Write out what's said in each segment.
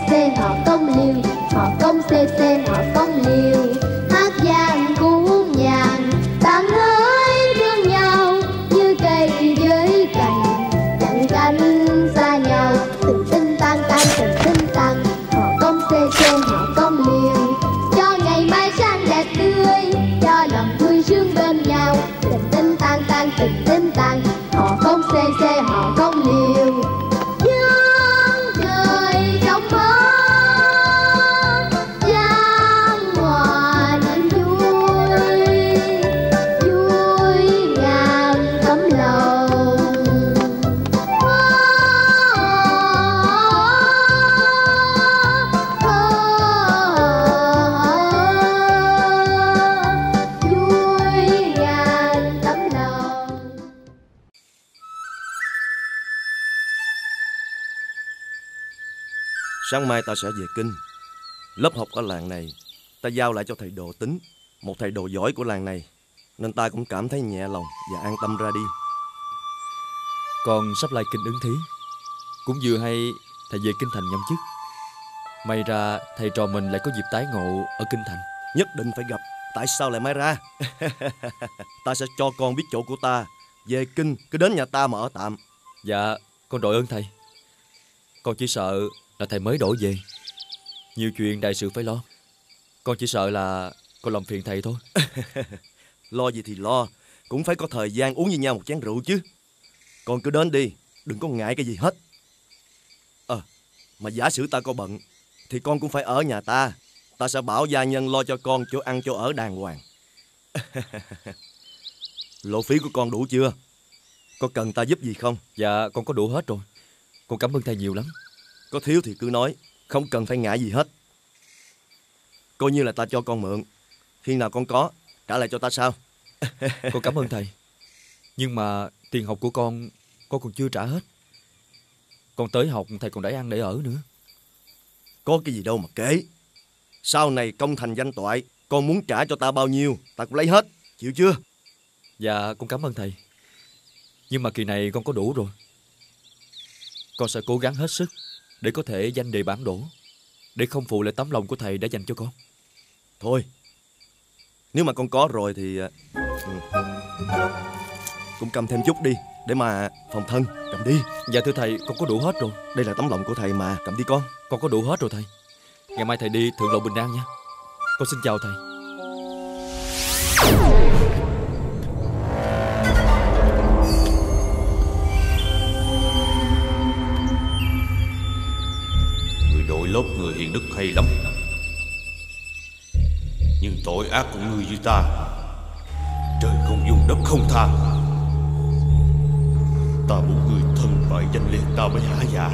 xê họ công liều, họ công xê họ công liều. Hát vang cuốn vàng, bạn hỡi thương nhau như cây với cành, chặn cánh xa nhau. Tình tinh tan tan, tình tinh tan, họ công xê họ công liều. Cho ngày mai sáng đẹp tươi, cho lòng vui sướng bên nhau. Tình tinh tan tan, tình tinh tan, họ công xê họ công liều. Dương trời rộng lớn, chan hòa niềm vui, vui ngàn tấm lòng. Vui ngàn tấm lòng. Sáng mai ta sẽ về kinh. Lớp học ở làng này ta giao lại cho thầy Đồ Tính, một thầy đồ giỏi của làng này, nên ta cũng cảm thấy nhẹ lòng và an tâm ra đi. Con sắp lai kinh ứng thí, cũng vừa hay thầy về kinh thành nhậm chức. May ra thầy trò mình lại có dịp tái ngộ ở kinh thành. Nhất định phải gặp. Tại sao lại may ra? Ta sẽ cho con biết chỗ của ta. Về kinh cứ đến nhà ta mà ở tạm. Dạ, con đội ơn thầy. Con chỉ sợ là thầy mới đổi về, nhiều chuyện đại sự phải lo. Con chỉ sợ là con làm phiền thầy thôi. Lo gì thì lo, cũng phải có thời gian uống với nhau một chén rượu chứ. Con cứ đến đi, đừng có ngại cái gì hết. Mà giả sử ta có bận thì con cũng phải ở nhà ta. Ta sẽ bảo gia nhân lo cho con chỗ ăn chỗ ở đàng hoàng. Lộ phí của con đủ chưa? Có cần ta giúp gì không? Dạ, con có đủ hết rồi. Con cảm ơn thầy nhiều lắm. Có thiếu thì cứ nói, không cần phải ngại gì hết. Coi như là ta cho con mượn. Khi nào con có, trả lại cho ta sao? Con cảm ơn thầy. Nhưng mà tiền học của con còn chưa trả hết. Con tới học thầy còn để ăn để ở nữa. Có cái gì đâu mà kể. Sau này công thành danh toại, con muốn trả cho ta bao nhiêu ta cũng lấy hết, chịu chưa? Dạ, con cảm ơn thầy. Nhưng mà kỳ này con có đủ rồi. Con sẽ cố gắng hết sức để có thể danh đề bản đỗ, để không phụ lại tấm lòng của thầy đã dành cho con. Thôi, nếu mà con có rồi thì cũng cầm thêm chút đi, để mà phòng thân. Cầm đi. Dạ thưa thầy, con có đủ hết rồi. Đây là tấm lòng của thầy mà, cầm đi con. Con có đủ hết rồi thầy. Ngày mai thầy đi thượng lộ bình an nha. Con xin chào thầy. Người đội lốt người hiền đức hay lắm, nhưng tội ác của ngươi với ta, trời không dung đất không tha. Ta muốn người thân bại danh liệt ta mới hả dạ.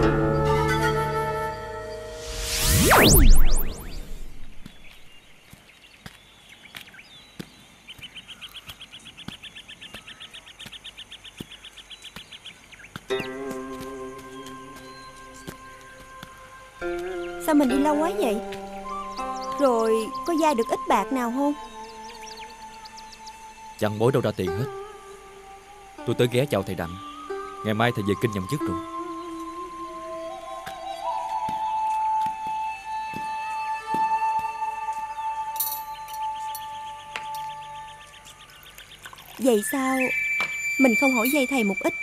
Sao mình đi lâu quá vậy? Rồi có vay được ít bạc nào không? Chẳng bối đâu ra tiền hết. Tôi tới ghé chào thầy Đặng. Ngày mai thầy về kinh nhậm chức rồi. Vậy sao mình không hỏi vay thầy một ít?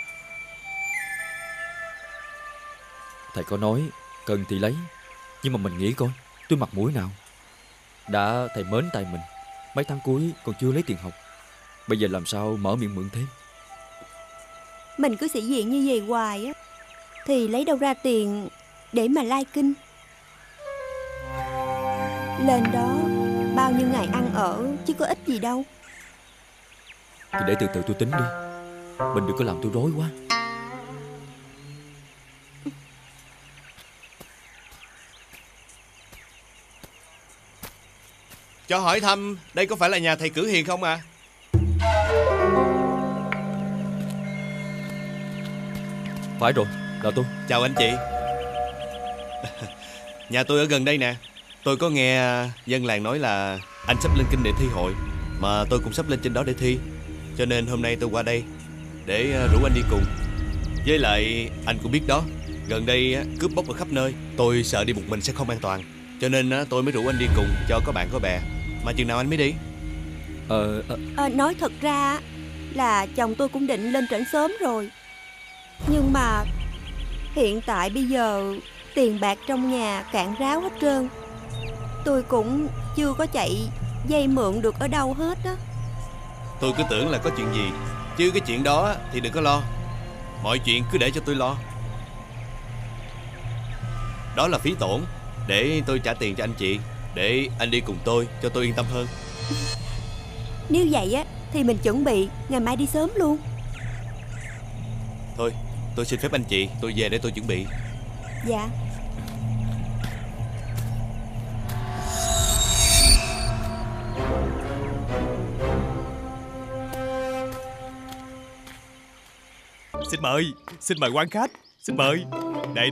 Thầy có nói cần thì lấy, nhưng mà mình nghĩ coi tôi mặt mũi nào. Đã thầy mến tay mình, mấy tháng cuối còn chưa lấy tiền học, bây giờ làm sao mở miệng mượn thêm? Mình cứ sĩ diện như vậy hoài á, thì lấy đâu ra tiền để mà lai kinh. Lên đó bao nhiêu ngày ăn ở chứ có ích gì đâu. Thì để từ từ tôi tính đi. Mình đừng có làm tôi rối quá. Cho hỏi thăm, đây có phải là nhà thầy Cử Hiền không à? Phải rồi, là tôi. Chào anh chị. Nhà tôi ở gần đây nè. Tôi có nghe dân làng nói là anh sắp lên kinh để thi hội, mà tôi cũng sắp lên trên đó để thi. Cho nên hôm nay tôi qua đây để rủ anh đi cùng. Với lại anh cũng biết đó, Gần đây cướp bóc ở khắp nơi. Tôi sợ đi một mình sẽ không an toàn, cho nên tôi mới rủ anh đi cùng cho có bạn có bè. Mà chừng nào anh mới đi? Nói thật ra là chồng tôi cũng định lên trển sớm rồi. Nhưng mà hiện tại bây giờ tiền bạc trong nhà cạn ráo hết trơn. Tôi cũng chưa có chạy vay mượn được ở đâu hết á. Tôi cứ tưởng là có chuyện gì, chứ cái chuyện đó thì đừng có lo. Mọi chuyện cứ để cho tôi lo. Đó là phí tổn để tôi trả tiền cho anh chị, để anh đi cùng tôi cho tôi yên tâm hơn. Nếu vậy á thì mình chuẩn bị ngày mai đi sớm luôn. Thôi, tôi xin phép anh chị, tôi về để tôi chuẩn bị. Dạ. Xin mời quan khách, xin mời. Đây.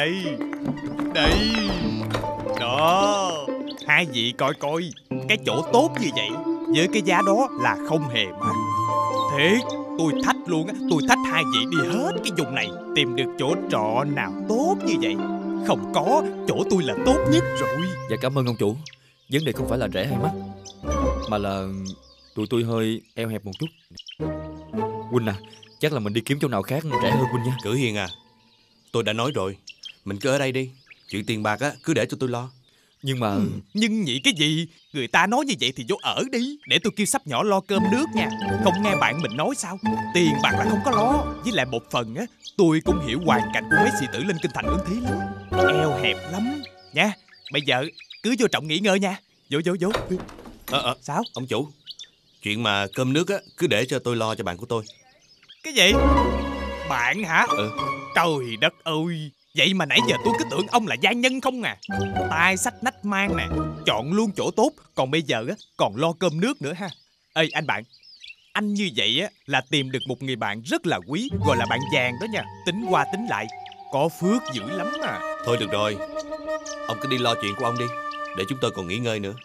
Đó, hai vị coi cái chỗ tốt như vậy với cái giá đó là không hề mắc. Thiệt, tôi thách luôn á, tôi thách hai vị đi hết cái vùng này tìm được chỗ trọ nào tốt như vậy. Không có, chỗ tôi là tốt nhất rồi. Dạ cảm ơn ông chủ. Vấn đề không phải là rẻ hay mắc, mà là tụi tôi hơi eo hẹp một chút. Huynh à, chắc là mình đi kiếm chỗ nào khác rẻ hơn Huynh nha. Cử Hiền à, tôi đã nói rồi, mình cứ ở đây đi. Chuyện tiền bạc á, cứ để cho tôi lo. Nhưng mà Nhưng nhị cái gì? Người ta nói như vậy thì vô ở đi, để tôi kêu sắp nhỏ lo cơm nước nha. Không nghe bạn mình nói sao? Tiền bạc là không có lo. Với lại một phần á, tôi cũng hiểu hoàn cảnh của mấy sĩ tử lên kinh thành Ưng Thí lắm. Eo hẹp lắm nha. Bây giờ cứ vô trọng nghỉ ngơi nha. Vô. Sao? Ông chủ, chuyện mà cơm nước á, cứ để cho tôi lo cho bạn của tôi. Cái gì? Bạn hả? Trời đất ơi, vậy mà nãy giờ tôi cứ tưởng ông là gia nhân không à. Tai sách nách mang nè, chọn luôn chỗ tốt. Còn bây giờ á, còn lo cơm nước nữa ha. Ê anh bạn, anh như vậy á là tìm được một người bạn rất là quý, gọi là bạn vàng đó nha. Tính qua tính lại có phước dữ lắm à. Thôi được rồi, ông cứ đi lo chuyện của ông đi, để chúng tôi còn nghỉ ngơi nữa.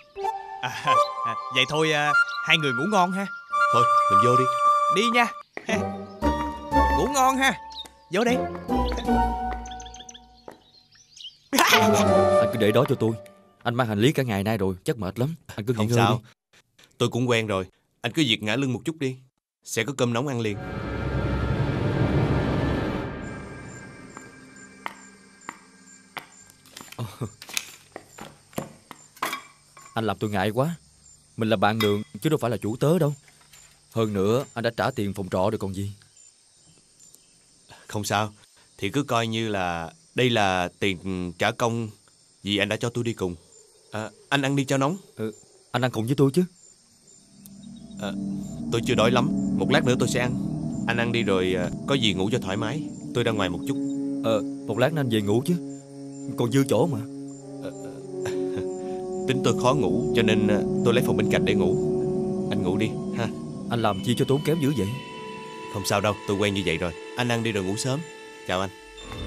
Vậy thôi hai người ngủ ngon ha. Thôi mình vô đi. Đi nha. Ngủ ngon ha. Vô đi. anh cứ để đó cho tôi. Anh mang hành lý cả ngày nay rồi, chắc mệt lắm. Anh cứ nghỉ Không ngơi sao, đi. tôi cũng quen rồi. Anh cứ việc ngả lưng một chút đi, sẽ có cơm nóng ăn liền. Anh làm tôi ngại quá. Mình là bạn đường chứ đâu phải là chủ tớ đâu. Hơn nữa anh đã trả tiền phòng trọ rồi còn gì. Không sao, thì cứ coi như là đây là tiền trả công vì anh đã cho tôi đi cùng. Anh ăn đi cho nóng. Anh ăn cùng với tôi chứ. Tôi chưa đói lắm, một lát nữa tôi sẽ ăn. Anh ăn đi rồi có gì ngủ cho thoải mái. Tôi ra ngoài một chút. Một lát nữa anh về ngủ chứ, còn dư chỗ mà. Tính tôi khó ngủ cho nên tôi lấy phòng bên cạnh để ngủ. Anh ngủ đi ha. Anh làm chi cho tốn kém dữ vậy? Không sao đâu, tôi quen như vậy rồi. Anh ăn đi rồi ngủ sớm. Chào anh.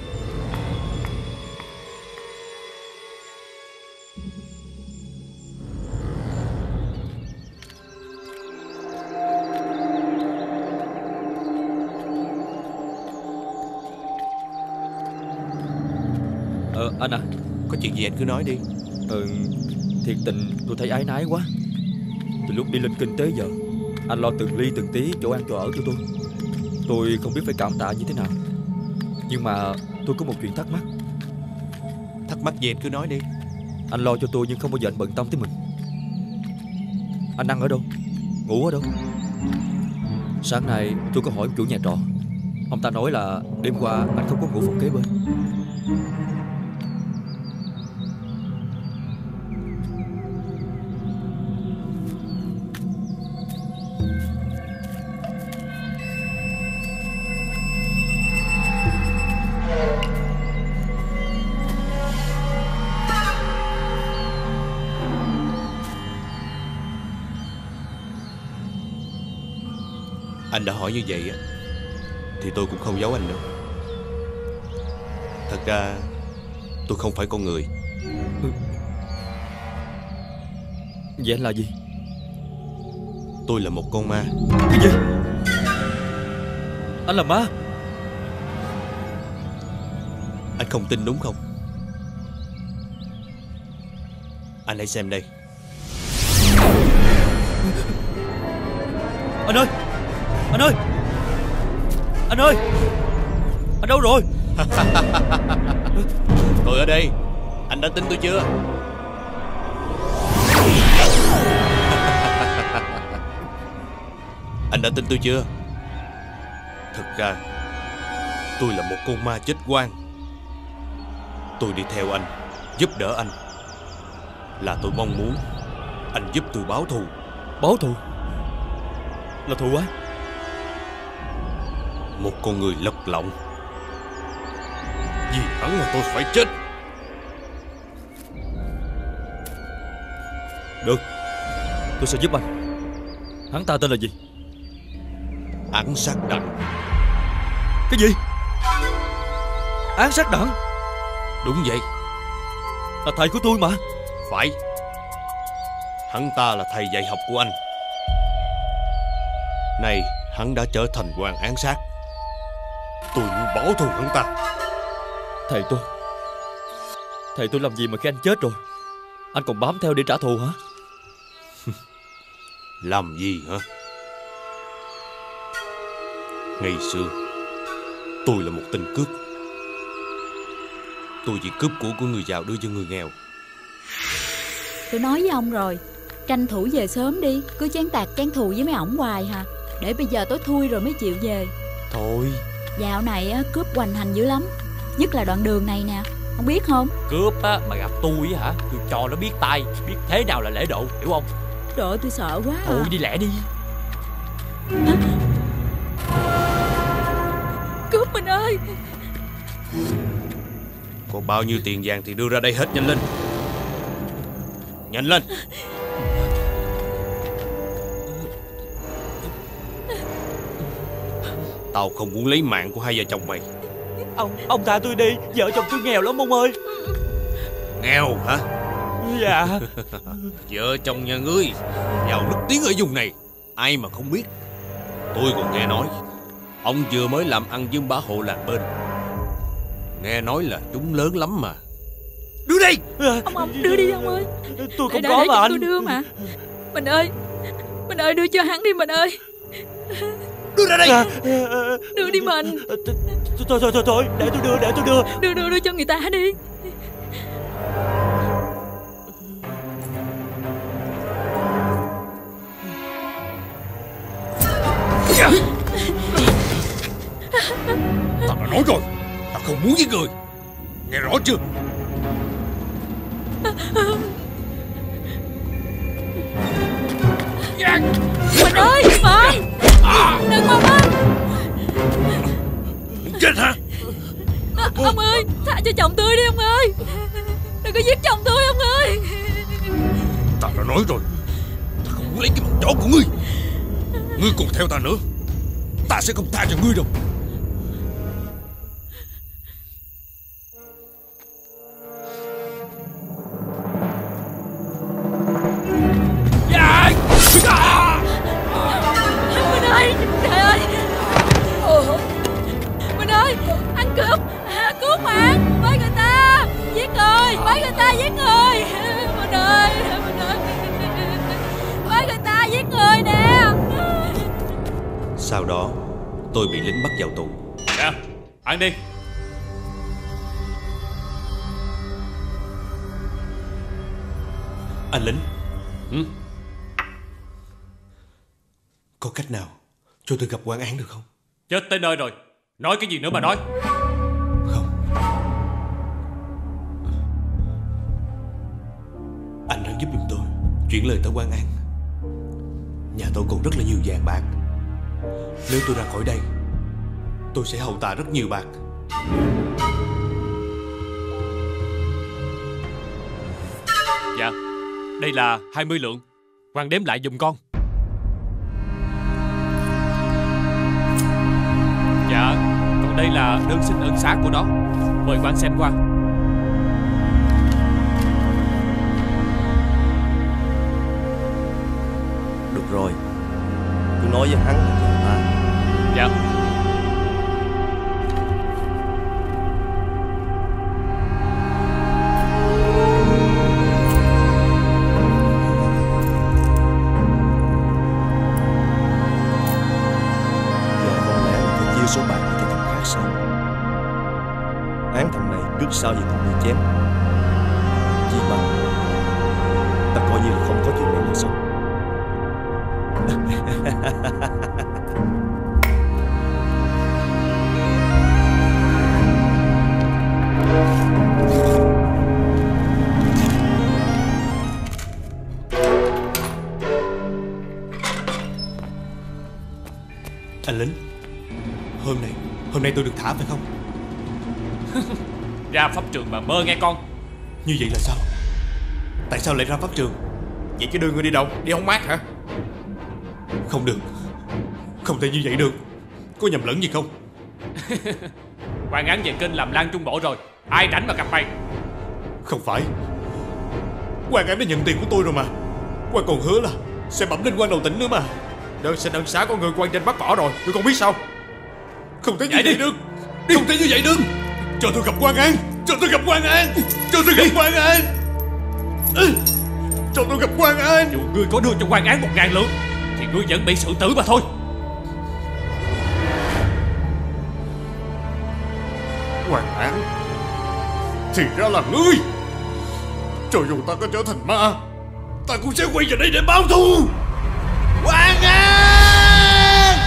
Anh à, có chuyện gì anh cứ nói đi. Thiệt tình tôi thấy áy náy quá. Từ lúc đi lên kinh tế giờ, anh lo từng ly từng tí chỗ ăn chỗ ở cho tôi. Tôi không biết phải cảm tạ như thế nào. Nhưng mà tôi có một chuyện thắc mắc. Thắc mắc gì anh cứ nói đi. Anh lo cho tôi nhưng không bao giờ anh bận tâm tới mình. Anh ăn ở đâu? Ngủ ở đâu? Sáng nay tôi có hỏi chủ nhà trọ. Ông ta nói là đêm qua anh không có ngủ phòng kế bên. Anh đã hỏi như vậy á thì tôi cũng không giấu anh nữa. Thật ra tôi không phải con người. Vậy anh là gì? Tôi là một con ma. Cái gì? Anh là ma? Anh không tin đúng không? Anh hãy xem đây. Anh ơi! Anh ơi! Anh ơi! Anh đâu rồi? Tôi ở đây. Anh đã tin tôi chưa? Anh đã tin tôi chưa? Thực ra tôi là một con ma chết oan. Tôi đi theo anh, giúp đỡ anh, là tôi mong muốn anh giúp tôi báo thù. Báo thù? Là thù ai? Một con người lật lọng. Vì hắn mà tôi phải chết. Được, tôi sẽ giúp anh. Hắn ta tên là gì? Ám sát đặng. Cái gì? Ám sát đặng? Đúng vậy. Là thầy của tôi mà. Phải. Hắn ta là thầy dạy học của anh. Nay hắn đã trở thành quan án sát. Tôi muốn báo thù hắn ta. Thầy tôi làm gì mà khi anh chết rồi anh còn bám theo để trả thù hả? Làm gì hả? Ngày xưa tôi là một tên cướp. Tôi chỉ cướp của người giàu đưa cho người nghèo. Tôi nói với ông rồi, tranh thủ về sớm đi. Cứ chán tạc chán thù với mấy ổng hoài hả? Để bây giờ tối thui rồi mới chịu về. Thôi, dạo này á, cướp hoành hành dữ lắm. Nhất là đoạn đường này nè, ông biết không? Cướp á, mà gặp tôi á hả, tôi cho nó biết tay, biết thế nào là lễ độ, hiểu không? Trời ơi, tôi sợ quá. Thôi đi lẹ đi. Hả? Cướp mình ơi! Có bao nhiêu tiền vàng thì đưa ra đây hết, nhanh lên. Nhanh lên. Tao không muốn lấy mạng của hai vợ chồng mày. Ông tha tôi đi, vợ chồng tôi nghèo lắm ông ơi. Nghèo hả? Dạ. Vợ chồng nhà ngươi giàu nức tiếng ở vùng này, ai mà không biết. Tôi còn nghe nói ông vừa mới làm ăn với bá hộ làng bên. Nghe nói là chúng lớn lắm mà. Đưa đây. Ông đưa đi ông ơi. Tôi không có mà anh. Tôi đưa mà. Mình ơi đưa cho hắn đi mình ơi. Đưa ra đây. Đưa đi mình. Thôi, để tôi đưa. Đưa cho người ta đi. Tao đã nói rồi, tao không muốn giết người. Nghe rõ chưa? Mình ơi, phải. Đừng mà mình. Chết hả? Ông ơi, tha cho chồng tôi đi ông ơi. Đừng có giết chồng tôi ông ơi. Tao đã nói rồi, tao không muốn lấy cái mạng chó của ngươi. Ngươi còn theo ta nữa, ta sẽ không tha cho ngươi đâu. Mình ơi, trời ơi. Mình ơi, ăn cướp, cướp mạng, với người ta giết người, với người ta giết người. Mình ơi, với người ta giết người nè. Sau đó tôi bị lính bắt vào tù. Dạ, ăn đi. Anh lính, có cách nào cho tôi gặp quan án được không? Chết tới nơi rồi, nói cái gì nữa mà nói. Không. Anh hãy giúp giùm tôi chuyển lời tới quan án. Nhà tôi còn rất là nhiều vàng bạc. Nếu tôi ra khỏi đây, tôi sẽ hậu tạ rất nhiều bạc. Dạ, đây là 20 lượng. Quan đếm lại giùm con. Dạ, còn đây là đơn xin ân xá của nó. Mời quan xem qua. Được rồi, cứ nói với hắn là chào ta. Dạ. đưa số bạc cho thằng khác sao? Án thằng này trước sau gì cũng bị chém. Chỉ bằng ta coi như là không có chuyện này là xong. Anh lính, hôm nay tôi được thả phải không? Ra pháp trường mà mơ nghe con. Như vậy là sao? Tại sao lại ra pháp trường? Vậy chứ đưa người đi đâu? Đi hóng mát hả? Không được, không thể như vậy được. Có nhầm lẫn gì không? Quan án về kinh làm lan trung bộ rồi, ai rảnh mà gặp mày. Không phải, quan án đã nhận tiền của tôi rồi mà. Quan còn hứa là sẽ bẩm lên quan đầu tỉnh nữa mà. Đơn xin ân xá có người quan trên bắt võ rồi, tôi còn biết sao? Không thể như vậy được. Không thể như vậy được. Cho tôi gặp quan án. Cho tôi gặp quan án. Cho tôi gặp quan án. Cho tôi gặp quan án. Dù ngươi có đưa cho quan án 1.000 lượng thì ngươi vẫn bị xử tử mà thôi. Quan án thì ra là ngươi. Cho dù ta có trở thành ma, ta cũng sẽ quay về đây để báo thù. Quan án.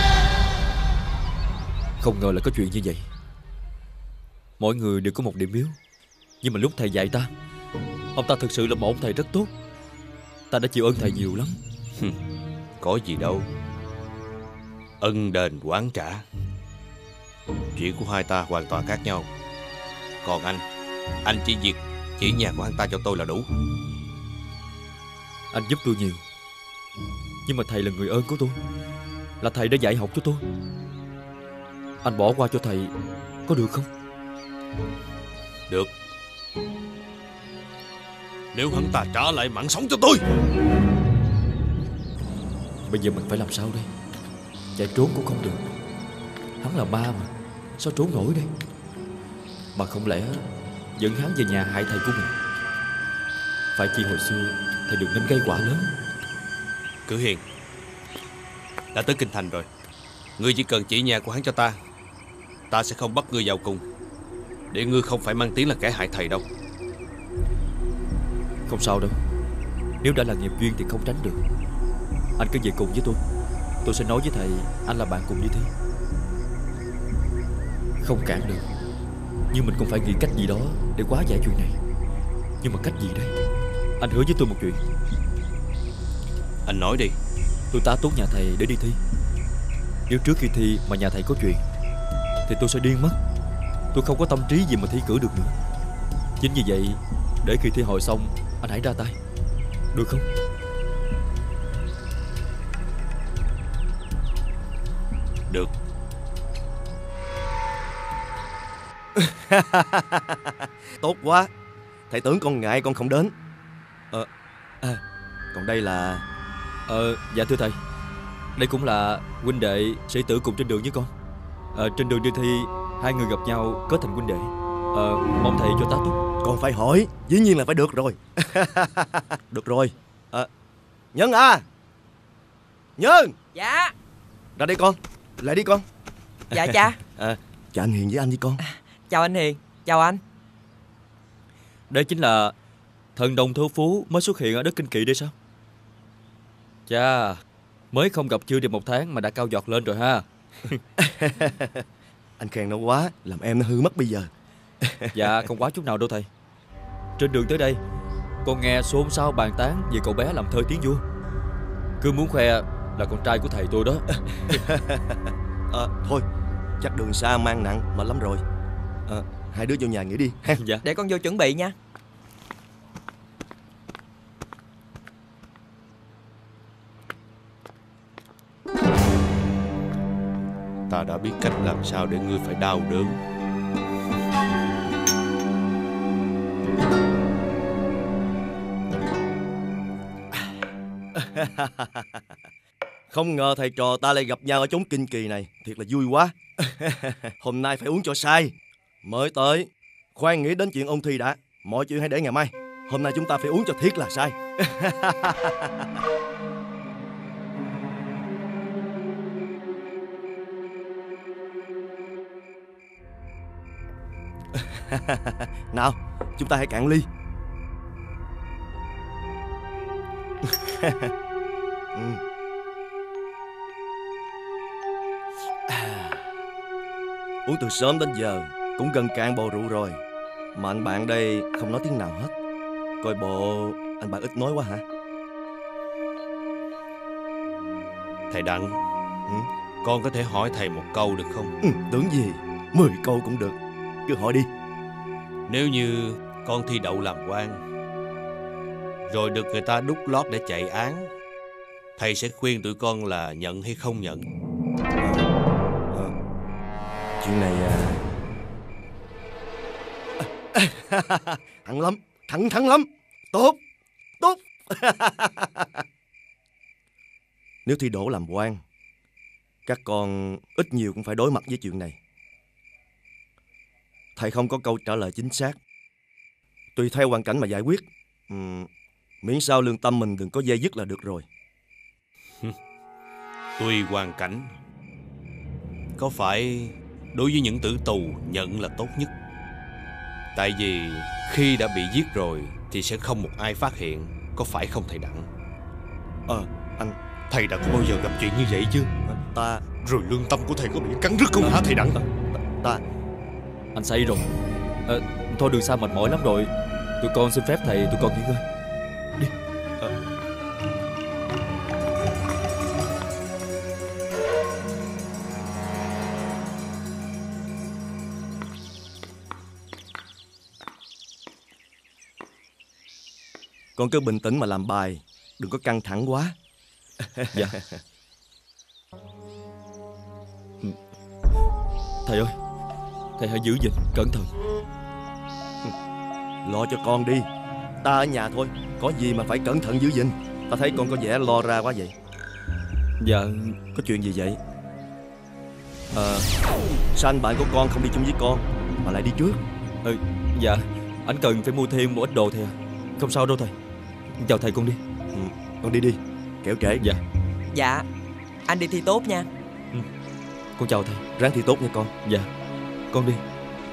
Không ngờ là có chuyện như vậy. Mỗi người đều có một điểm yếu, nhưng mà lúc thầy dạy ta, ông ta thực sự là một ông thầy rất tốt. Ta đã chịu ơn thầy nhiều lắm. Có gì đâu. Ân đền oán trả, chuyện của hai ta hoàn toàn khác nhau. Còn anh chỉ việc chỉ nhà của anh ta cho tôi là đủ. Anh giúp tôi nhiều, nhưng mà thầy là người ơn của tôi, là thầy đã dạy học cho tôi. Anh bỏ qua cho thầy có được không? Được, nếu hắn ta trả lại mạng sống cho tôi. Bây giờ mình phải làm sao đây? Chạy trốn cũng không được. Hắn là ma mà, sao trốn nổi đây? Mà không lẽ dẫn hắn về nhà hại thầy của mình? Phải chi hồi xưa thầy đừng nên gây quả lớn. Cử Hiền, đã tới kinh thành rồi, ngươi chỉ cần chỉ nhà của hắn cho ta, ta sẽ không bắt ngươi vào cùng, để ngươi không phải mang tiếng là kẻ hại thầy đâu. Không sao đâu, nếu đã là nghiệp duyên thì không tránh được. Anh cứ về cùng với tôi sẽ nói với thầy anh là bạn cùng với Thi. Không cản được, nhưng mình cũng phải nghĩ cách gì đó để hóa giải chuyện này. Nhưng mà cách gì đây? Anh hứa với tôi một chuyện. Anh nói đi. Tôi tá túc nhà thầy để đi thi. Nếu trước khi thi mà nhà thầy có chuyện thì tôi sẽ điên mất. Tôi không có tâm trí gì mà thi cử được nữa. Chính vì vậy, để khi thi hội xong anh hãy ra tay, được không? Được. Tốt quá. Thầy tưởng con ngại con không đến. Còn đây là... Dạ thưa thầy, đây cũng là huynh đệ sĩ tử cùng trên đường với con. Trên đường đi thi, hai người gặp nhau kết thành huynh đệ. Mong thầy cho tá túc. Con phải hỏi, dĩ nhiên là phải được rồi. Được rồi. Nhân à, Nhân. Dạ. Ra đây con, lại đi con. Dạ cha. Chào anh Hiền với anh với con. Chào anh Hiền, chào anh. Đây chính là thần đồng thơ phú mới xuất hiện ở đất Kinh Kỵ đây sao? Chà, mới không gặp chưa được 1 tháng mà đã cao giọt lên rồi ha. Anh khen nó quá, làm em nó hư mất bây giờ. Dạ không quá chút nào đâu thầy. Trên đường tới đây, con nghe xôn xao bàn tán về cậu bé làm thơ tiếng vua. Cứ muốn khoe là con trai của thầy tôi đó. Thôi, chắc đường xa mang nặng, mệt lắm rồi. Hai đứa vô nhà nghỉ đi. Dạ. Để con vô chuẩn bị nha. Ta đã biết cách làm sao để ngươi phải đau đớn. Không ngờ thầy trò ta lại gặp nhau ở chốn kinh kỳ này. Thiệt là vui quá. Hôm nay phải uống cho say. Mới tới, khoan nghĩ đến chuyện ôn thi đã. Mọi chuyện hãy để ngày mai. Hôm nay chúng ta phải uống cho thiệt là say. Nào, chúng ta hãy cạn ly. Uống từ sớm đến giờ cũng gần cạn bầu rượu rồi, mà anh bạn đây không nói tiếng nào hết. Coi bộ anh bạn ít nói quá hả? Thầy Đặng, con có thể hỏi thầy một câu được không? Tưởng gì, 10 câu cũng được, cứ hỏi đi. Nếu như con thi đậu làm quan, rồi được người ta đút lót để chạy án, thầy sẽ khuyên tụi con là nhận hay không nhận? Chuyện này thẳng lắm, thẳng lắm. Tốt. Nếu thi đỗ làm quan, các con ít nhiều cũng phải đối mặt với chuyện này. Thầy không có câu trả lời chính xác, tùy theo hoàn cảnh mà giải quyết. Miễn sao lương tâm mình đừng có dây dứt là được rồi. Tùy hoàn cảnh. Có phải đối với những tử tù nhận là tốt nhất? Tại vì khi đã bị giết rồi thì sẽ không một ai phát hiện, có phải không thầy Đặng? Anh... Thầy đã có bao giờ gặp chuyện như vậy chứ? Ta... Rồi lương tâm của thầy có bị cắn rứt không hả thầy Đặng? Anh say rồi. Thôi đường xa mệt mỏi lắm rồi. Tụi con xin phép thầy, tụi con nghỉ ngơi. Đi. Con cứ bình tĩnh mà làm bài, đừng có căng thẳng quá. Dạ. Thầy ơi, thầy hãy giữ gìn, cẩn thận. Lo cho con đi, ta ở nhà thôi, có gì mà phải cẩn thận giữ gìn. Ta thấy con có vẻ lo ra quá vậy. Dạ. Có chuyện gì vậy? Sao anh bạn của con không đi chung với con mà lại đi trước? Dạ, anh cần phải mua thêm một ít đồ thầy à. Không sao đâu thầy. Chào thầy, con đi. Con đi đi, kẻo trễ. Dạ. Dạ, anh đi thi tốt nha. Con chào thầy. Ráng thi tốt nha con. Dạ, con đi.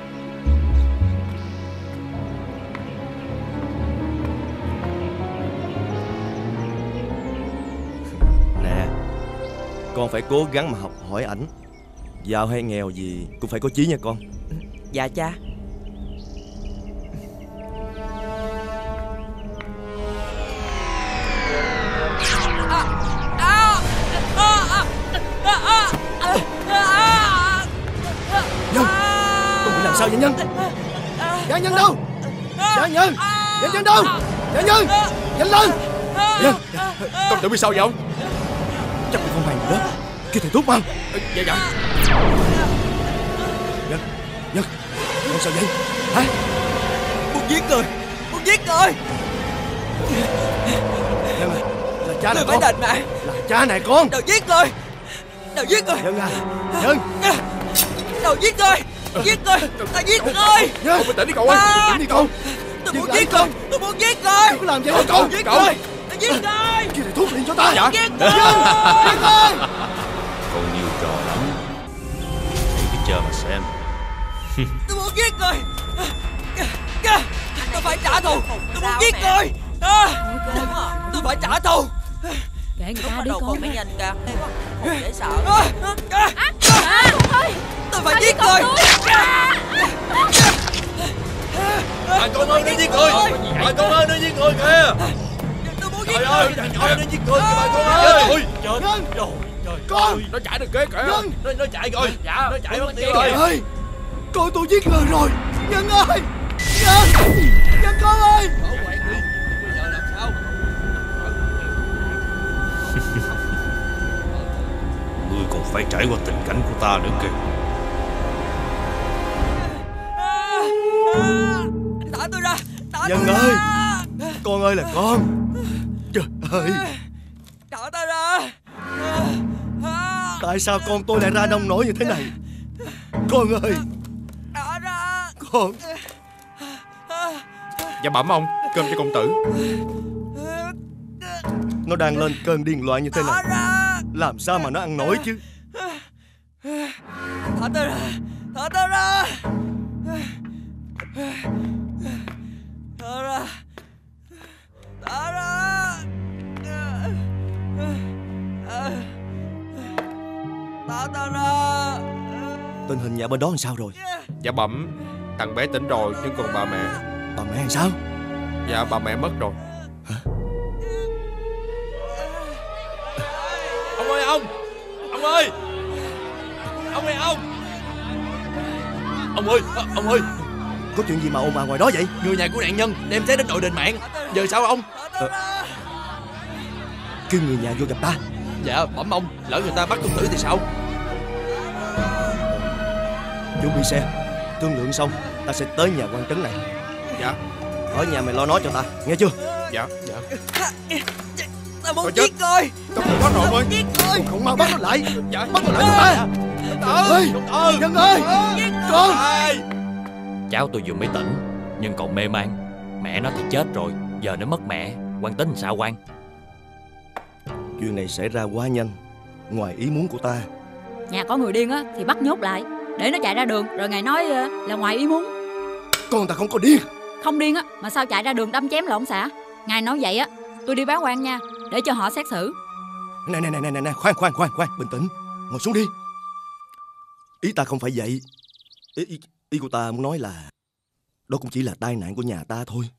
Nè, con phải cố gắng mà học hỏi ảnh. Giàu hay nghèo gì cũng phải có chí nha con. Dạ cha. Nhân, con bị làm sao vậy Nhân? Dạ Nhân đâu? Dạ Nhân, dạ Nhân đâu? Dạ Nhân, nhanh lên. Nhân, con tưởng bị sao vậy ông? Chắc bị phong hàn gì đó. Kêu thầy thuốc mau. Dạ dạ. Nhân, con sao vậy? Hả? Muốn giết người, muốn giết người. Nhân à, là cha này con. Phải đền mạng. Là cha này con. Đừng giết người. Đừng giết người. Nhân à, Nhân. Đừng giết người. Giết người. Ta giết người. Nhân, bình tĩnh đi cậu ơi. Bình tĩnh đi cậu. Tôi muốn giết người. Tôi muốn giết người. Đừng có làm vậy đâu cậu. Giết người. Ta giết người. Kêu thầy thuốc liền cho ta. Dạ. Giết người. Giết người. Còn nhiều trò lắm, thầy cứ chờ mà xem. Tôi muốn giết người. Tôi phải trả thù. Tôi muốn giết người. Tôi phải trả thù. Kệ người ta đi con. Phải nhanh kìa. Không dễ sợ. Tôi phải giết người. Bà con ơi, đi giết người. Bà con ơi, đi giết người kìa. Tôi muốn giết Trời người. ơi, thằng nhỏ đi giết người kìa bà con ơi. Trời Nhân, con. nó chạy được kế kìa. Nó chạy rồi. Dạ, nó chạy mất tiêu Trời rồi. ơi, con tôi giết người rồi. Nhân ơi, Nhân, Nhân con ơi. Bây giờ làm sao? Ngươi còn phải trải qua tình cảnh của ta nữa kìa. Thả tôi ra. Nhân ơi, con ơi là con. Trời ơi, Thả ta ra. tại sao con tôi lại ra nông nổi như thế này? Con ơi, Thả ra. con. Dạ bẩm ông, cơm cho công tử. Nó đang lên cơn điên loạn như thế Thả này, ra. làm sao mà nó ăn nổi chứ? Thả ta ra. Thả ta ra. Thở ra. Thở ra. Thở ta ra. Tình hình nhà bên đó làm sao rồi? Dạ bẩm, thằng bé tỉnh rồi, nhưng còn bà mẹ. Bà mẹ làm sao? Dạ bà mẹ mất rồi. Hả? Ông ơi ông! Ông ơi! Ông ơi ông! Ông ơi! Ông ơi! Có chuyện gì mà ồn ào ngoài đó vậy? Người nhà của nạn nhân đem thế đến đội đền mạng. Giờ sao ông? Kêu người nhà vô gặp ta. Dạ bẩm ông, lỡ người ta bắt công tử thì sao? Chuẩn bị xe, thương lượng xong ta sẽ tới nhà quan trấn này. Dạ. Ở nhà mày lo nói cho ta, nghe chưa? Dạ. Tao muốn giết coi. Tao không bắt rồi ơi. Giết coi. Không mau bắt nó lại. Dạ. Bắt nó lại cho ta. Nhân ơi! Con! Cháu tôi vừa mới tỉnh, nhưng còn mê man. Mẹ nó thì chết rồi, giờ nó mất mẹ. Quan tính sao quan? Chuyện này xảy ra quá nhanh, ngoài ý muốn của ta. Nhà có người điên á thì bắt nhốt lại, để nó chạy ra đường, rồi ngài nói là ngoài ý muốn. Con ta không có điên. Không điên á, mà sao chạy ra đường đâm chém lộn xả? Ngài nói vậy á, tôi đi báo quan nha, để cho họ xét xử. Nè, khoan, bình tĩnh, ngồi xuống đi. Ý ta không phải vậy. Ý của ta muốn nói là đó cũng chỉ là tai nạn của nhà ta thôi.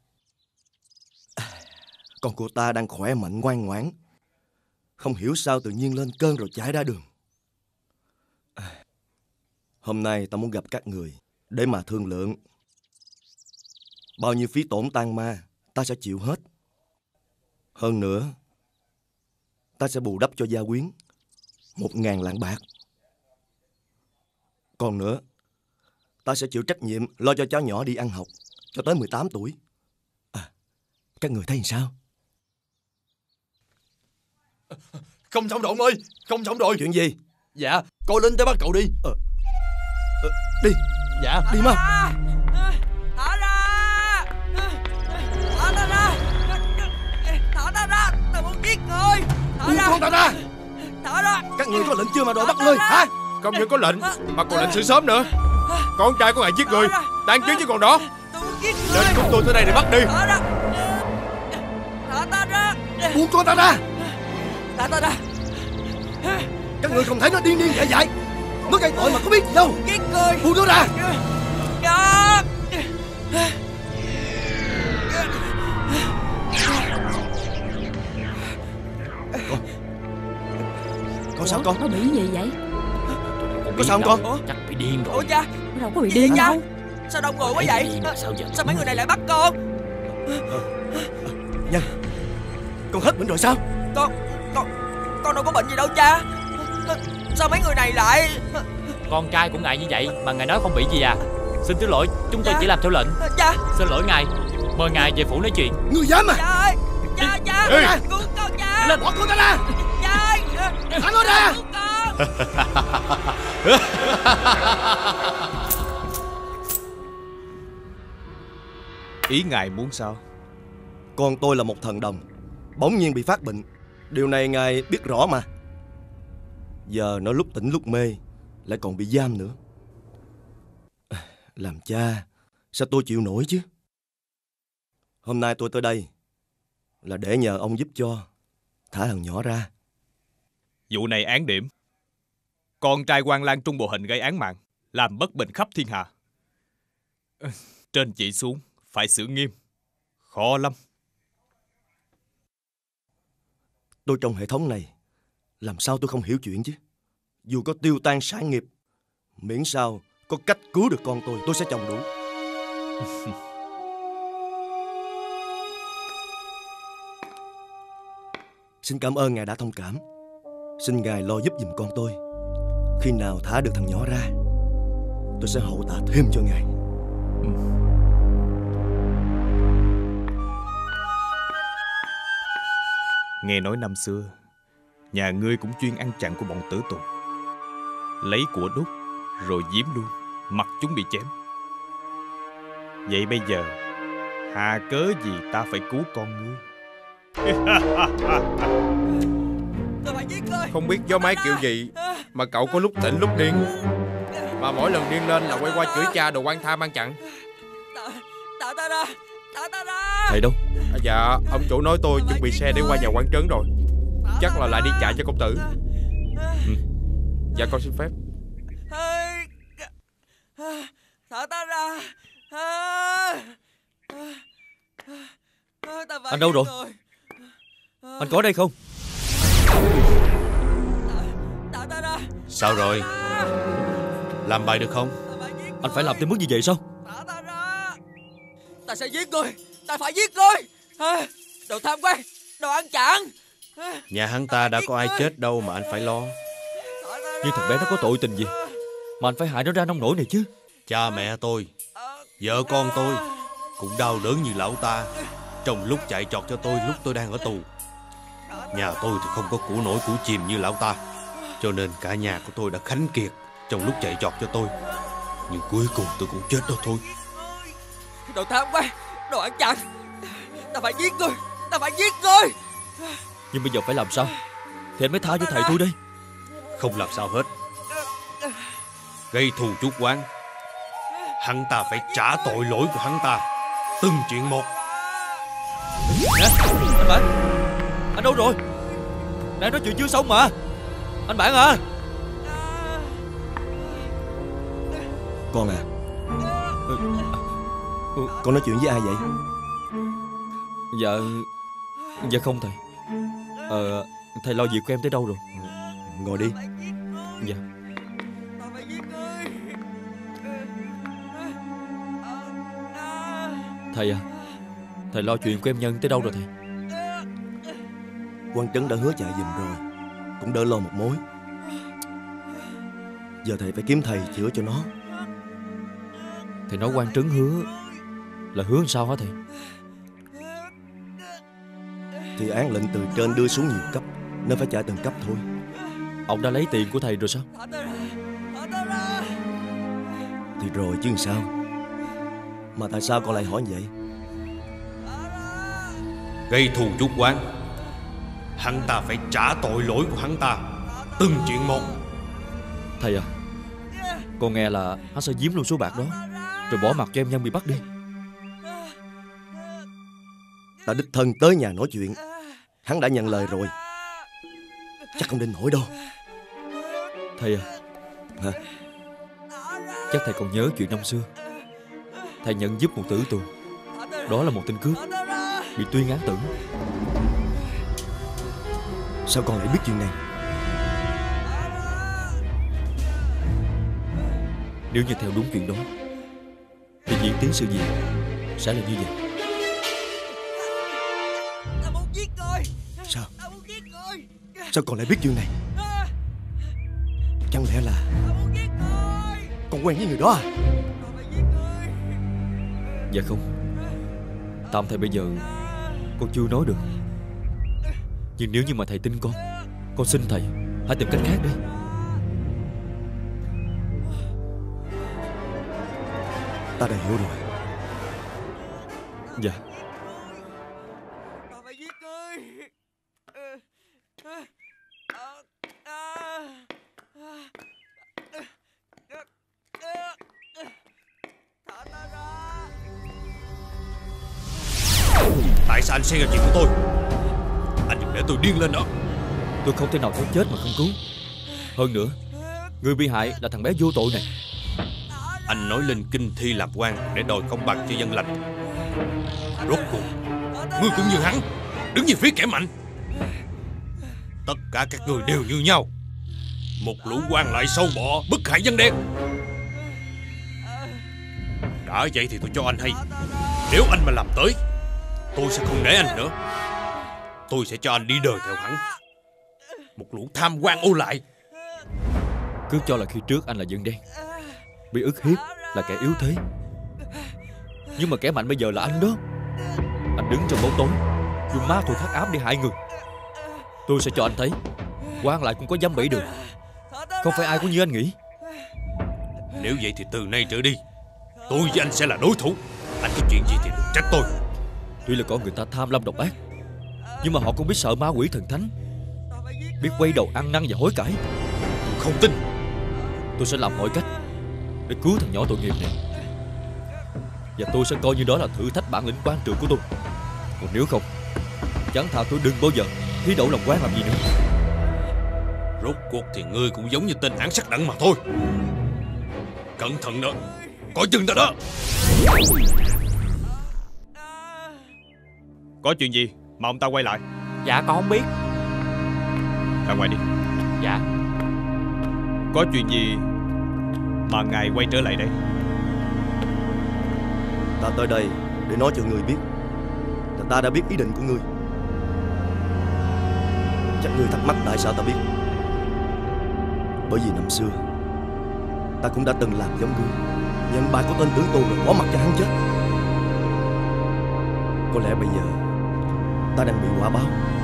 Con của ta đang khỏe mạnh ngoan ngoãn, không hiểu sao tự nhiên lên cơn rồi chạy ra đường. Hôm nay ta muốn gặp các người để mà thương lượng. Bao nhiêu phí tổn tang ma ta sẽ chịu hết. Hơn nữa, ta sẽ bù đắp cho gia quyến 1.000 lạng bạc. Còn nữa, ta sẽ chịu trách nhiệm lo cho cháu nhỏ đi ăn học cho tới 18 tuổi. Các người thấy sao? Không xong rồi ông ơi, không xong rồi. Chuyện gì? Dạ, coi Linh tới bắt cậu đi. Đi. Dạ. Đi mau. Thả ra. Thả ta ra. Thả ta ra. Tao muốn giết người. Buông con ta ra. Thả ra. Các người có lệnh chưa mà đòi bắt người hả? Không những có lệnh mà còn lệnh xử sớm nữa. Con trai của ngài giết người, đáng chứ chứ còn đó. Nên chúng tôi tới đây để bắt đi. Thả ra. Thả ta ra. Buông con ta ra. Thả ta ra. Các người không thấy nó điên dại. Nó gây tội mà có biết gì đâu. Giết người. Buông nó ra. Dạ. Con sao con? Nó bị gì vậy? Có sao không con? Chắc bị điên rồi. Ủa cha, Nó đâu có bị điên đâu. sao đông người quá vậy? Sao mấy người này lại bắt con? Nhân, con hết bệnh rồi sao? Con đâu có bệnh gì đâu cha. Sao mấy người này lại... Con trai của ngài như vậy mà ngài nói không bị gì à? Xin thứ lỗi, chúng tôi chỉ làm theo lệnh. Cha. Xin lỗi ngài, mời ngài về phủ nói chuyện. Người dám à? Cha ơi, cha, cứu con cha. Lên bỏ con ta ra. Cha ơi, thả nó ra. Ý ngài muốn sao? Con tôi là một thần đồng, bỗng nhiên bị phát bệnh. Điều này ngài biết rõ mà. Giờ nó lúc tỉnh lúc mê, lại còn bị giam nữa. Làm cha, sao tôi chịu nổi chứ? Hôm nay tôi tới đây là để nhờ ông giúp cho thả thằng nhỏ ra. Vụ này án điểm. Con trai quan lang trung bộ hình gây án mạng, làm bất bình khắp thiên hạ. Trên chỉ xuống phải xử nghiêm. Khó lắm. Tôi trong hệ thống này, làm sao tôi không hiểu chuyện chứ? Dù có tiêu tan sản nghiệp, miễn sao có cách cứu được con tôi sẽ chồng đủ. Xin cảm ơn ngài đã thông cảm. Xin ngài lo giúp giùm con tôi. Khi nào thả được thằng nhỏ ra, tôi sẽ hậu tạ thêm cho ngài. Nghe nói năm xưa, nhà ngươi cũng chuyên ăn chặn của bọn tử tù, lấy của đốt rồi giếm luôn, mặc chúng bị chém. Vậy bây giờ hà cớ gì ta phải cứu con ngươi? Không biết gió máy kiểu gì mà cậu có lúc tỉnh lúc điên, mà mỗi lần điên lên là quay qua chửi cha đồ quan tham ăn chặn. Thầy đâu? Dạ, ông chủ nói tôi chuẩn bị xe để qua nhà quan trấn rồi. Chắc là lại đi chạy cho công tử. Dạ con xin phép. Thả ta ra. Anh đâu rồi? Anh có ở đây không? Sao rồi? Làm bài được không? Anh phải làm tới mức như vậy sao? Ta sẽ giết ngươi. Ta phải giết ngươi. Đồ tham quan, đồ ăn chặn. Nhà hắn ta đã có ai chết đâu mà anh phải lo. Nhưng thằng bé nó có tội tình gì mà anh phải hại nó ra nông nỗi này chứ? Cha mẹ tôi, vợ con tôi cũng đau đớn như lão ta trong lúc chạy trọt cho tôi lúc tôi đang ở tù. Nhà tôi thì không có củ nổi củ chìm như lão ta, cho nên cả nhà của tôi đã khánh kiệt trong lúc chạy trọt cho tôi. Nhưng cuối cùng tôi cũng chết đó thôi. Đồ tham quan, đồ ăn chặn. Ta phải giết ngươi. Ta phải giết ngươi. Nhưng bây giờ phải làm sao thì anh mới tha cho thầy tôi đây? Không làm sao hết. Gây thù chuốc oán, hắn ta phải trả tội lỗi của hắn ta từng chuyện một. Nè, anh Bản, anh đâu rồi? Đang nói chuyện chưa xong mà. Anh Bản à. Con à. Con nói chuyện với ai vậy? Dạ không thầy. Thầy lo việc của em tới đâu rồi? Ngồi đi. Dạ. Thầy à, thầy lo chuyện của em Nhân tới đâu rồi thầy? Quan trấn đã hứa chạy giùm rồi, cũng đỡ lo một mối. Giờ thầy phải kiếm thầy chữa cho nó. Thầy nói quan trấn hứa là hứa làm sao hả thầy? Thì án lệnh từ trên đưa xuống nhiều cấp nên phải trả từng cấp thôi. Ông đã lấy tiền của thầy rồi sao? Thì rồi chứ sao. Mà tại sao con lại hỏi vậy? Gây thù chuốc oán, hắn ta phải trả tội lỗi của hắn ta từng chuyện một. Thầy à, con nghe là hắn sẽ giếm luôn số bạc đó rồi bỏ mặc cho em Nhân bị bắt đi. Ta đích thân tới nhà nói chuyện, hắn đã nhận lời rồi. Chắc không đến nổi đâu. Thầy à. Hả? Chắc thầy còn nhớ chuyện năm xưa thầy nhận giúp một tử tù. Đó là một tên cướp bị tuyên án tử. Sao con lại biết chuyện này? Nếu như theo đúng chuyện đó thì diễn tiến sự việc sẽ là như vậy. Sao? Sao con lại biết chuyện này? Chẳng lẽ là con quen với người đó à? Dạ không. Tạm thời bây giờ con chưa nói được. Nhưng nếu như mà thầy tin con xin thầy hãy tìm cách khác đi. Ta đã hiểu rồi. Dạ. Tại sao anh xen vào chuyện của tôi? Anh đừng để tôi điên lên đó. Tôi không thể nào thấy chết mà không cứu. Hơn nữa, người bị hại là thằng bé vô tội này. Anh nói lên kinh thi làm quan để đòi công bằng cho dân lành. Rốt cuộc ngươi cũng như hắn, đứng về phía kẻ mạnh. Tất cả các người đều như nhau, một lũ quan lại sâu bọ bức hại dân đen. Đã vậy thì tôi cho anh hay, nếu anh mà làm tới, tôi sẽ không nể anh nữa. Tôi sẽ cho anh đi đời theo hắn. Một lũ tham quan ô lại. Cứ cho là khi trước anh là dân đen, bị ức hiếp là kẻ yếu thế. Nhưng mà kẻ mạnh bây giờ là anh đó. Anh đứng trong bóng tối, dùng ma thuật hắc ám để hại người. Tôi sẽ cho anh thấy quan lại cũng có dám bẫy được. Không phải ai cũng như anh nghĩ. Nếu vậy thì từ nay trở đi, tôi với anh sẽ là đối thủ. Anh có chuyện gì thì đừng trách tôi. Tuy là có người ta tham lam độc ác, nhưng mà họ cũng biết sợ ma quỷ thần thánh, biết quay đầu ăn năn và hối cải. Tôi không tin. Tôi sẽ làm mọi cách để cứu thằng nhỏ tội nghiệp này. Và tôi sẽ coi như đó là thử thách bản lĩnh quan trường của tôi. Còn nếu không, chẳng thà tôi đừng bao giờ thi đậu làm quan làm gì nữa. Rốt cuộc thì ngươi cũng giống như tên hãng sắc đẳng mà thôi. Cẩn thận đó, coi chừng ta đó. Có chuyện gì mà ông ta quay lại? Dạ con không biết. Ra ngoài đi. Dạ. Có chuyện gì mà ngài quay trở lại đây? Ta tới đây để nói cho người biết là ta đã biết ý định của ngươi. Chắc ngươi thắc mắc tại sao ta biết. Bởi vì năm xưa ta cũng đã từng làm giống ngươi, nhận bài của tên tướng Tô rồi bỏ mặt cho hắn chết. Có lẽ bây giờ ta đang bị quả báo.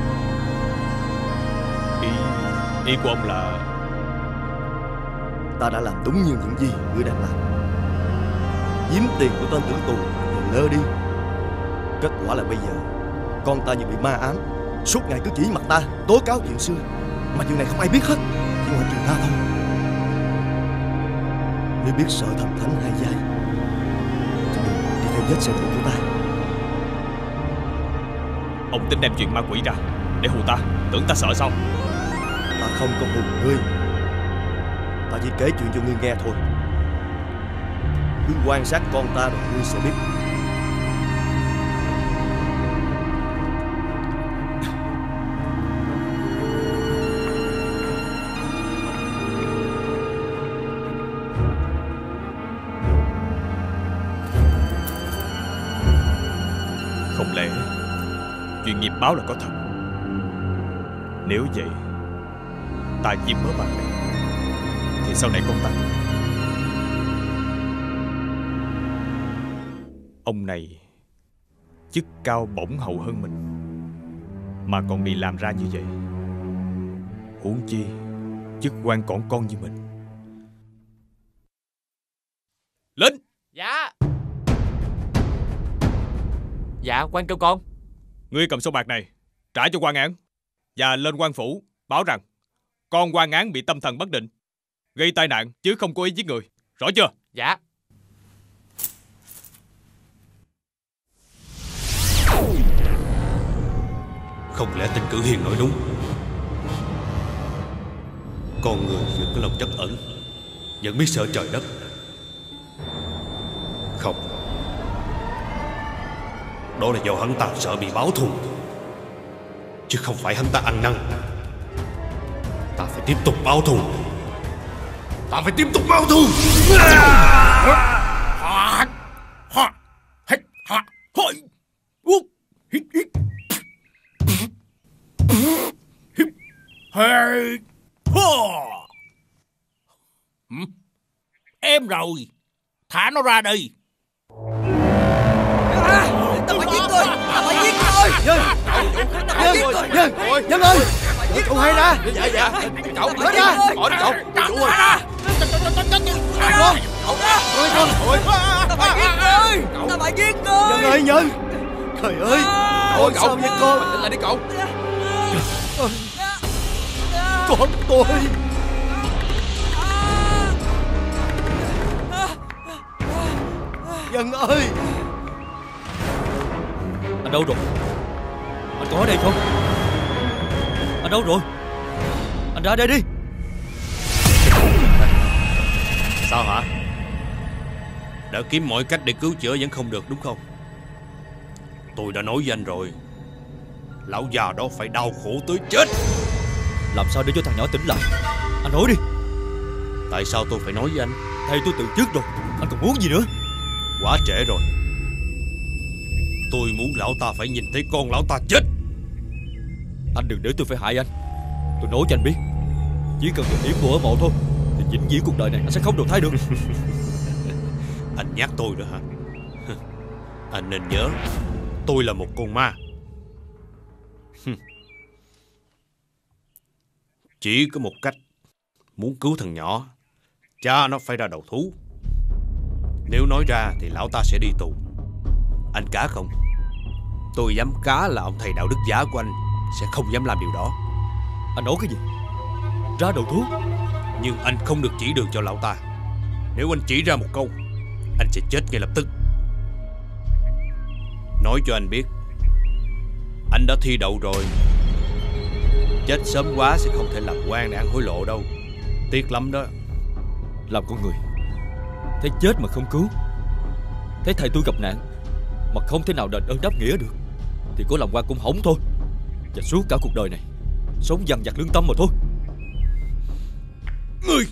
Ý của ông là ta đã làm đúng như những gì ngươi đang làm. Giếm tiền của tên tử tù rồi lơ đi. Kết quả là bây giờ con ta như bị ma ám, suốt ngày cứ chỉ mặt ta tố cáo chuyện xưa. Mà chuyện này không ai biết hết, chỉ ngoại trừ ta thôi. Nếu biết sợ thần thánh hai vai thì đừng đi theo vết xe đổ của ta. ông tính đem chuyện ma quỷ ra để hù ta, tưởng ta sợ sao? Ta không có hù ngươi, ta chỉ kể chuyện cho ngươi nghe thôi. Cứ quan sát con ta rồi ngươi sẽ biết. Không lẽ chuyện nghiệp báo là có thật? Nếu vậy, ta chiếm mớ bạc này thì sau này con ta, ông này chức cao bổng hậu hơn mình mà còn bị làm ra như vậy, huống chi chức quan còn con như mình. Lên! Dạ. Dạ quan kêu con. Ngươi cầm số bạc này trả cho quan án và lên quan phủ báo rằng con quan án bị tâm thần bất định, gây tai nạn chứ không cố ý giết người, rõ chưa? Dạ. Không lẽ tên Cử Hiền nói đúng? Con người vẫn có lòng trắc ẩn, vẫn biết sợ trời đất. Không, đó là do hắn ta sợ bị báo thù, chứ không phải hắn ta ăn năn. Ta phải tiếp tục báo thù. Ta phải tiếp tục báo thù. Em rồi, thả nó ra đây. Tao phải giết tôi, tao phải giết tôi. Nhân ơi, cậu hay ra. Dạ. Cậu nói ra. Cậu Cậu ra. Tao phải giết ngươi. Tao phải giết ngươi. Nhân ơi, Nhân. Trời ơi, cậu sao vậy con? Bình tĩnh lại đi cậu. Con tôi. Nhân ơi. Anh đâu rồi? Anh có ở đây không? Anh đâu rồi? Anh ra đây đi. Sao hả? Đã kiếm mọi cách để cứu chữa vẫn không được đúng không? Tôi đã nói với anh rồi, lão già đó phải đau khổ tới chết. Làm sao để cho thằng nhỏ tỉnh lại? Anh nói đi. Tại sao tôi phải nói với anh? Thầy tôi từ trước rồi, anh còn muốn gì nữa? Quá trễ rồi. Tôi muốn lão ta phải nhìn thấy con lão ta chết. Anh đừng để tôi phải hại anh. Tôi nói cho anh biết, chỉ cần được điểm của ở mộ thôi thì vĩnh viễn cuộc đời này anh sẽ không đầu thai được. Anh nhắc tôi nữa hả? Anh nên nhớ, tôi là một con ma. Chỉ có một cách. Muốn cứu thằng nhỏ, cha nó phải ra đầu thú. Nếu nói ra thì lão ta sẽ đi tù. Anh cá không? Tôi dám cá là ông thầy đạo đức giả của anh sẽ không dám làm điều đó. Anh nói cái gì? Ra đầu thú? Nhưng anh không được chỉ đường cho lão ta. Nếu anh chỉ ra một câu, anh sẽ chết ngay lập tức. Nói cho anh biết, anh đã thi đậu rồi. Chết sớm quá sẽ không thể làm quan để ăn hối lộ đâu. Tiếc lắm đó. Làm con người, thấy chết mà không cứu, thấy thầy tôi gặp nạn mà không thể nào đền ơn đáp nghĩa được, thì có làm quan cũng hỏng thôi. Và suốt cả cuộc đời này sống dằn vặt lương tâm mà thôi. Ngươi!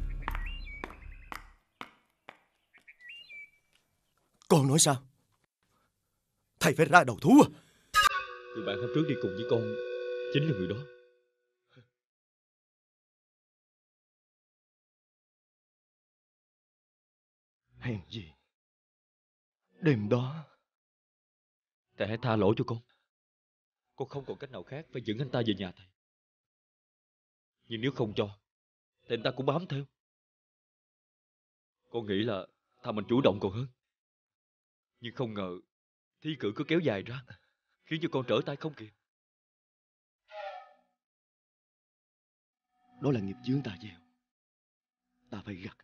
Con nói sao? Thầy phải ra đầu thú à? Người bạn hôm trước đi cùng với con chính là người đó. Hèn gì đêm đó. Thầy hãy tha lỗi cho con. Con không còn cách nào khác phải dẫn anh ta về nhà thầy. Nhưng nếu không cho thì anh ta cũng bám theo. Con nghĩ là thà mình chủ động còn hơn. Nhưng không ngờ thi cử cứ kéo dài ra, khiến cho con trở tay không kịp. Đó là nghiệp chướng ta gieo, ta phải gặt.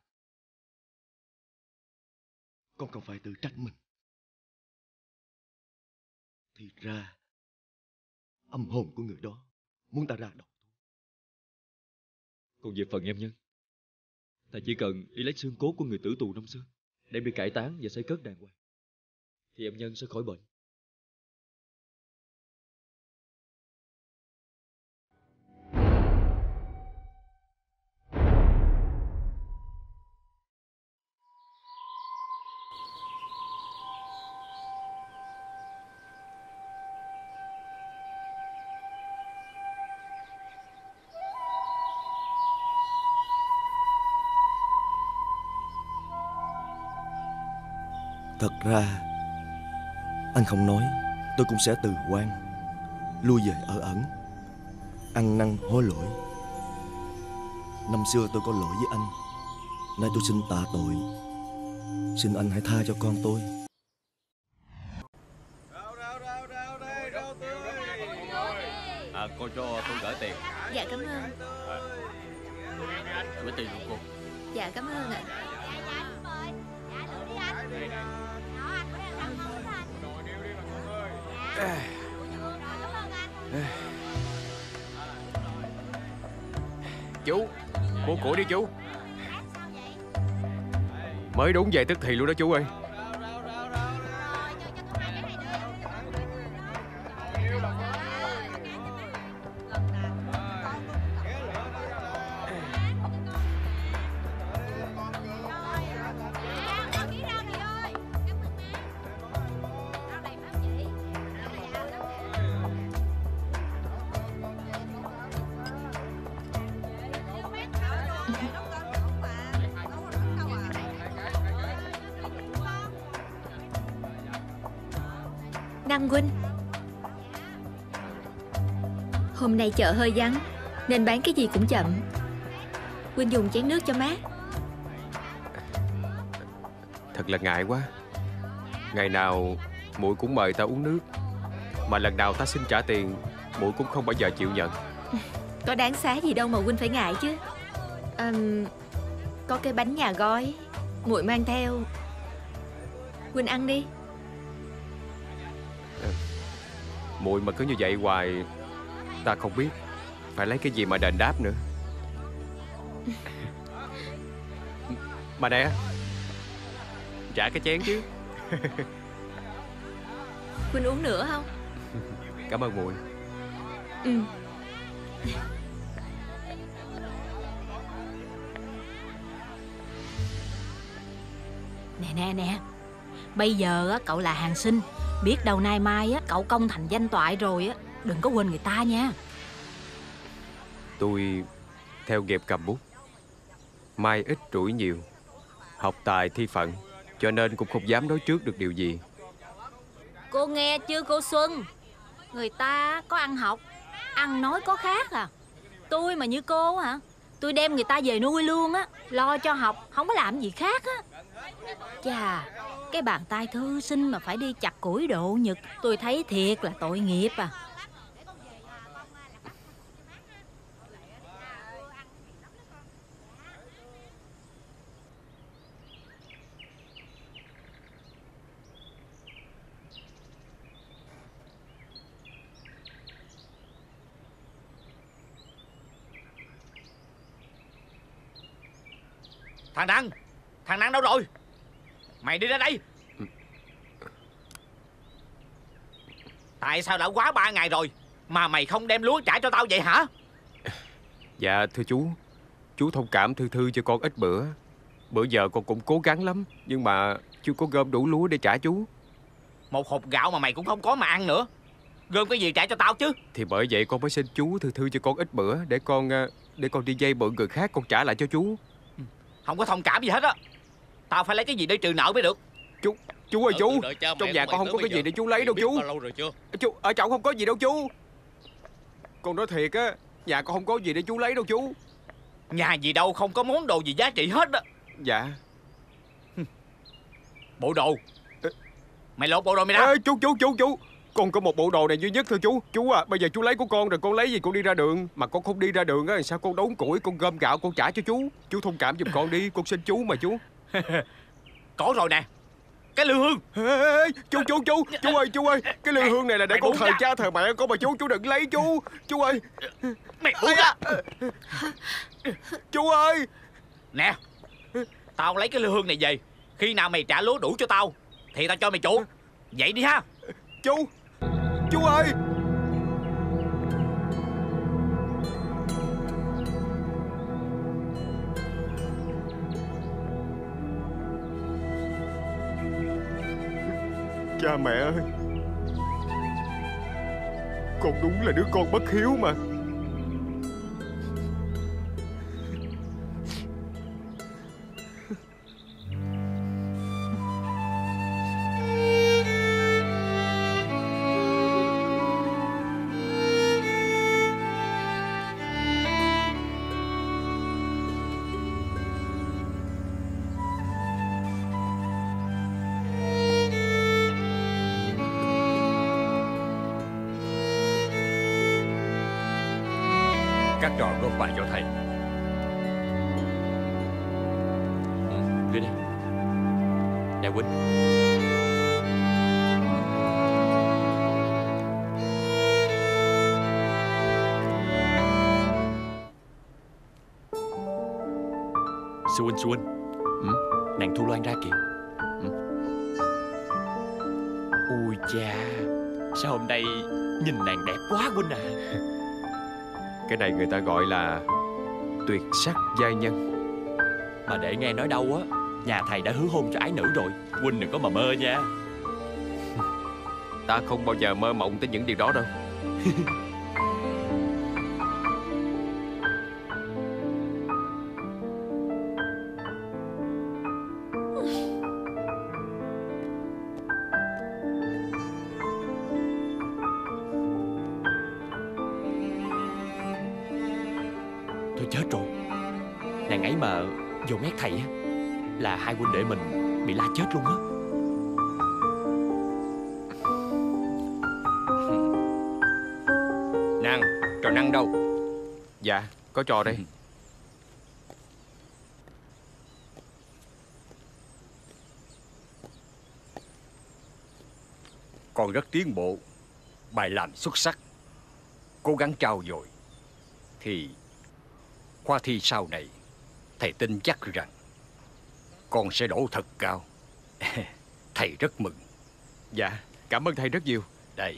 Con không phải tự trách mình. Thì ra âm hồn của người đó muốn ta ra đầu. Còn về phần em Nhân, ta chỉ cần đi lấy xương cốt của người tử tù năm xưa, đem đi cải táng và xây cất đàng hoàng, thì em Nhân sẽ khỏi bệnh. Thật ra anh không nói, tôi cũng sẽ từ quan, lui về ở ẩn, ăn năn hối lỗi. Năm xưa tôi có lỗi với anh, nay tôi xin tạ tội. Xin anh hãy tha cho con tôi. Cô cho tôi gửi tiền. Dạ cảm ơn. Gửi tiền của cô. Dạ cảm ơn ạ. Chú, mua củi đi chú. Mới đúng về tức thì luôn đó chú ơi. Đăng huynh, hôm nay chợ hơi vắng nên bán cái gì cũng chậm. Huynh dùng chén nước cho mát. Thật là ngại quá. Ngày nào muội cũng mời ta uống nước, mà lần nào ta xin trả tiền muội cũng không bao giờ chịu nhận. Có đáng xá gì đâu mà huynh phải ngại chứ. Có cái bánh nhà gói muội mang theo, huynh ăn đi. Muội mà cứ như vậy hoài, ta không biết phải lấy cái gì mà đền đáp nữa. Mà nè, trả cái chén chứ. Huynh uống nữa không? Cảm ơn muội. Nè, bây giờ á, cậu là hàng sinh, biết đâu nay mai á, cậu công thành danh toại rồi á, đừng có quên người ta nha. Tôi theo nghiệp cầm bút, mai ít rủi nhiều, học tài thi phận, cho nên cũng không dám nói trước được điều gì. Cô nghe chưa cô Xuân? Người ta có ăn học, ăn nói có khác à. Tôi mà như cô hả, tôi đem người ta về nuôi luôn á, lo cho học, không có làm gì khác á. Chà, cái bàn tay thư sinh mà phải đi chặt củi độ nhật, tôi thấy thiệt là tội nghiệp à. Thằng Năng đâu rồi? Mày đi ra đây. Tại sao đã quá 3 ngày rồi mà mày không đem lúa trả cho tao vậy hả? Dạ thưa chú thông cảm Thư Thư cho con ít bữa. Bữa giờ con cũng cố gắng lắm, nhưng mà chưa có gom đủ lúa để trả chú. Một hộp gạo mà mày cũng không có mà ăn nữa, gom cái gì trả cho tao chứ? Thì bởi vậy con mới xin chú Thư Thư cho con ít bữa để con đi vay mượn người khác con trả lại cho chú. Không có thông cảm gì hết á. Tao phải lấy cái gì để trừ nợ mới được. Chú ơi chú, trong nhà con không có cái gì để chú lấy đâu chú. Chú ở trong không có gì đâu chú. Con nói thiệt á, nhà con không có gì để chú lấy đâu chú. Nhà gì đâu không có món đồ gì giá trị hết á. Dạ. Bộ đồ. Mày lột bộ đồ mày ra. Ê, chú, con có một bộ đồ này duy nhất thôi chú. Chú à, bây giờ chú lấy của con rồi con lấy gì con đi ra đường. Mà con không đi ra đường á, sao con đốn củi, con gom gạo con trả cho chú. Chú thông cảm giùm con đi, con xin chú mà chú. Có rồi nè, cái lư hương. Ê, chú ơi, cái lư hương này là để con thờ cha thờ mẹ con mà chú đừng lấy chú ơi. Mày buông ra. Chú ơi. Nè, tao lấy cái lư hương này về, khi nào mày trả lúa đủ cho tao thì tao cho mày chuộc. Vậy đi ha. Chú ơi. Cha mẹ ơi, con đúng là đứa con bất hiếu mà. Các trò gom bài cho thầy. Đưa đây. Nè Huynh. Sư huynh. Nàng Thu Loan ra kìa. Ui cha, sao hôm nay nhìn nàng đẹp quá huynh à. Cái này người ta gọi là tuyệt sắc giai nhân. Mà để nghe nói đâu á, nhà thầy đã hứa hôn cho ái nữ rồi. Huynh đừng có mà mơ nha. Ta không bao giờ mơ mộng tới những điều đó đâu. Thôi chết rồi. Nàng ấy mà vô mét thầy á, là hai huynh đệ mình bị la chết luôn á. Năng, trò Năng đâu? Dạ, có trò đây. Con rất tiến bộ, bài làm xuất sắc, cố gắng trau dồi thì khoa thi sau này thầy tin chắc rằng con sẽ đỗ thật cao. Thầy rất mừng. Dạ, cảm ơn thầy rất nhiều. Đây.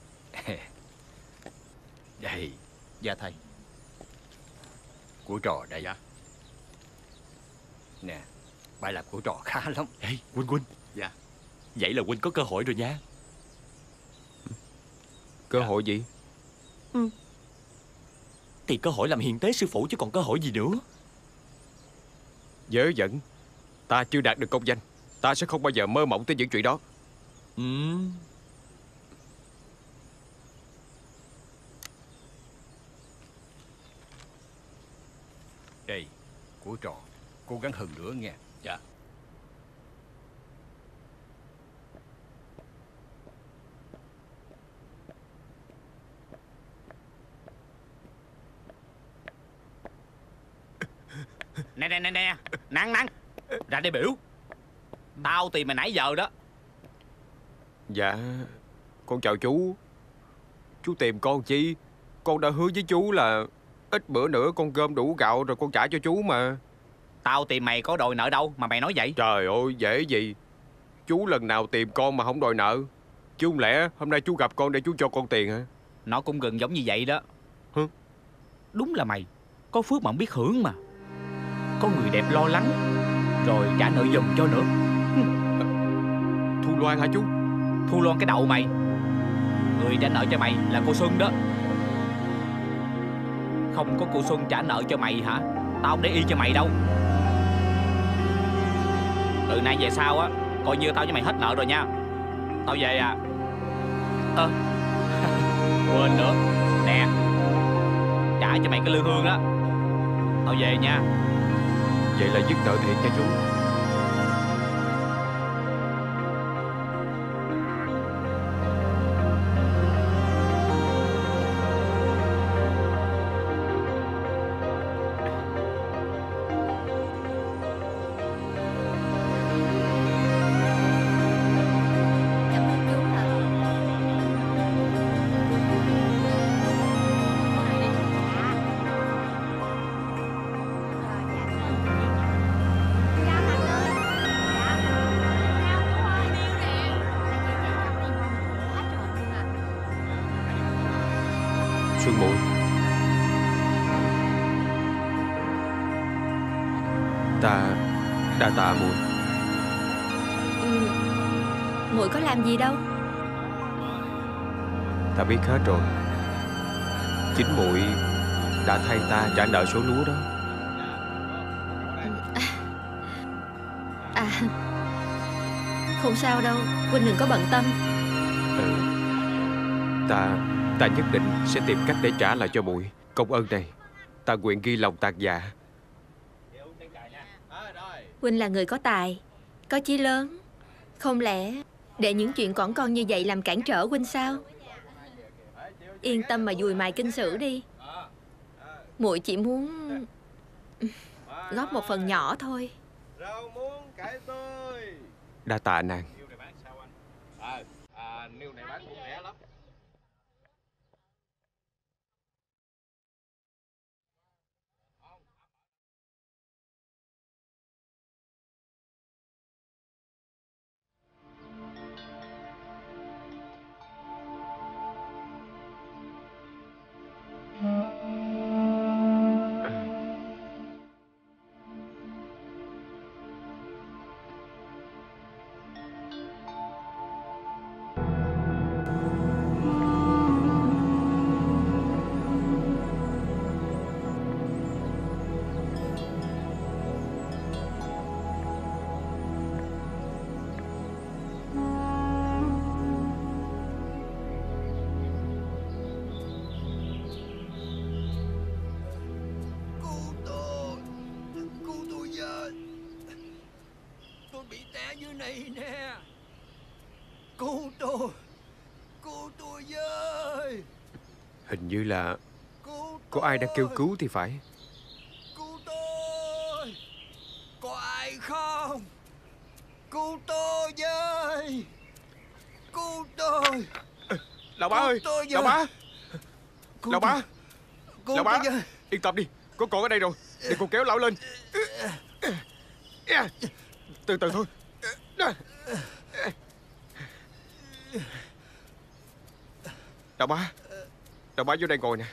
Đây. Dạ thầy. Của trò đây. Dạ. Nè, bài làm của trò khá lắm. Ê, Huynh. Dạ. Vậy là Huynh có cơ hội rồi nha. Cơ hội gì? Thì cơ hội làm hiền tế sư phụ chứ còn cơ hội gì nữa. Dớ dẫn. Ta chưa đạt được công danh, ta sẽ không bao giờ mơ mộng tới những chuyện đó. Đây, của trò, cố gắng hơn nữa nghe. Dạ. Nè, Năng, ra đây biểu. Tao tìm mày nãy giờ đó. Dạ, con chào chú. Chú tìm con chi? Con đã hứa với chú là ít bữa nữa con gom đủ gạo rồi con trả cho chú mà. Tao tìm mày có đòi nợ đâu mà mày nói vậy? Trời ơi, dễ gì. Chú lần nào tìm con mà không đòi nợ. Chứ không lẽ hôm nay chú gặp con để chú cho con tiền hả? Nó cũng gần giống như vậy đó. Hả? Đúng là mày có phước mà không biết hưởng mà. Có người đẹp lo lắng rồi trả nợ giùm cho nữa. Thu Loan hả chú? Thu Loan cái đậu mày. Người trả nợ cho mày là cô Xuân đó. Không có cô Xuân trả nợ cho mày hả? Tao không để ý cho mày đâu. Từ nay về sau á, coi như tao với mày hết nợ rồi nha. Tao về à. Quên nữa. Nè, trả cho mày cái lương hương đó. Tao về nha. Vậy là dứt nợ thiệt nha chú. Xuân muội, ta đa tạ muội. Muội có làm gì đâu. Ta biết hết rồi. Chính muội đã thay ta trả nợ số lúa đó. Không sao đâu, huynh đừng có bận tâm. Ta nhất định sẽ tìm cách để trả lại cho muội công ơn này. Ta nguyện ghi lòng tạc dạ. Huynh là người có tài, có chí lớn. Không lẽ để những chuyện cỏn con như vậy làm cản trở huynh sao? Yên tâm mà dùi mài kinh sử đi. Muội chỉ muốn góp một phần nhỏ thôi. Đa tạ nàng. Niêu này bán cũng rẻ lắm. Dưới này nè. Cứu tôi với. Hình như là có ai đang kêu cứu thì phải. Cứu tôi. Có ai không? Cứu tôi với. Cứu tôi. Lão bá ơi, lão bá. Lão bá. Lão bá, yên tâm đi, có con ở đây rồi. Để con kéo lão lên. Từ từ thôi. Lão bá vô đây ngồi nè.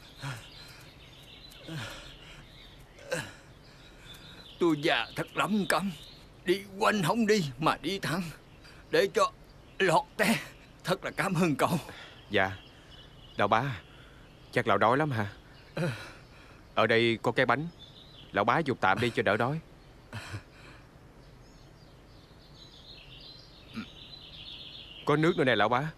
Tôi già thật lắm câm. Đi quanh không đi mà đi thẳng, để cho lọt té. Thật là cảm ơn cậu. Dạ. Lão bá, chắc lão đói lắm hả? Ở đây có cái bánh, lão bá dùng tạm đi cho đỡ đói. Có nước nữa nè lão bá.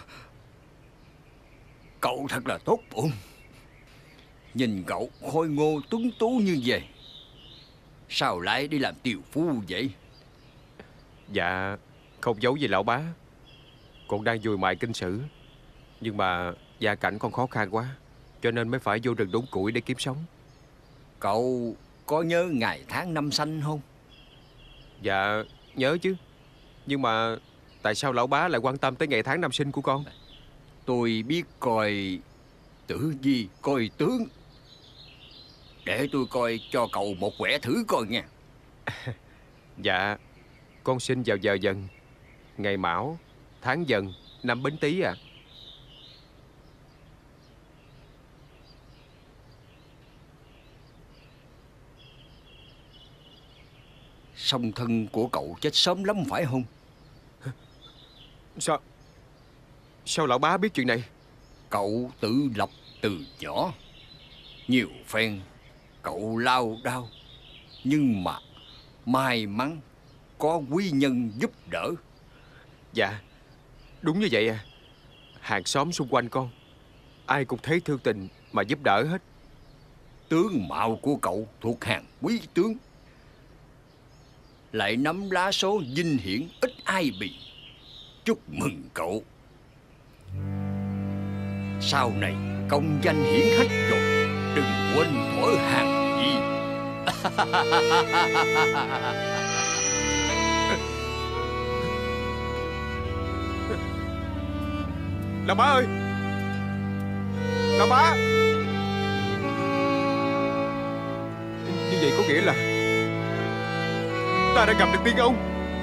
Cậu thật là tốt bụng. Nhìn cậu khôi ngô tuấn tú như vậy, sao lại đi làm tiều phu vậy? Dạ, không giấu gì lão bá. Con đang dùi mài kinh sử. Nhưng mà gia cảnh con khó khăn quá, cho nên mới phải vô rừng đốn củi để kiếm sống. Cậu có nhớ ngày tháng năm sanh không? Dạ, nhớ chứ. Nhưng mà tại sao lão bá lại quan tâm tới ngày tháng năm sinh của con? Tôi biết coi tử vi coi tướng Để tôi coi cho cậu một quẻ thử coi nha. Dạ, con sinh vào giờ Dần, ngày Mão, tháng Dần, năm Bính Tý à. Song thân của cậu chết sớm lắm phải không? Sao lão bá biết chuyện này? Cậu tự lập từ nhỏ, nhiều phen cậu lao đao, nhưng mà may mắn có quý nhân giúp đỡ. Dạ, đúng như vậy à. Hàng xóm xung quanh con ai cũng thấy thương tình mà giúp đỡ hết. Tướng mạo của cậu thuộc hàng quý tướng, lại nắm lá số vinh hiển ít ai bị. Chúc mừng cậu. Sau này công danh hiển hách rồi, đừng quên thuở hàng gì. Lão bá ơi, lão bá. Như vậy có nghĩa là ta đã gặp được tiên ông.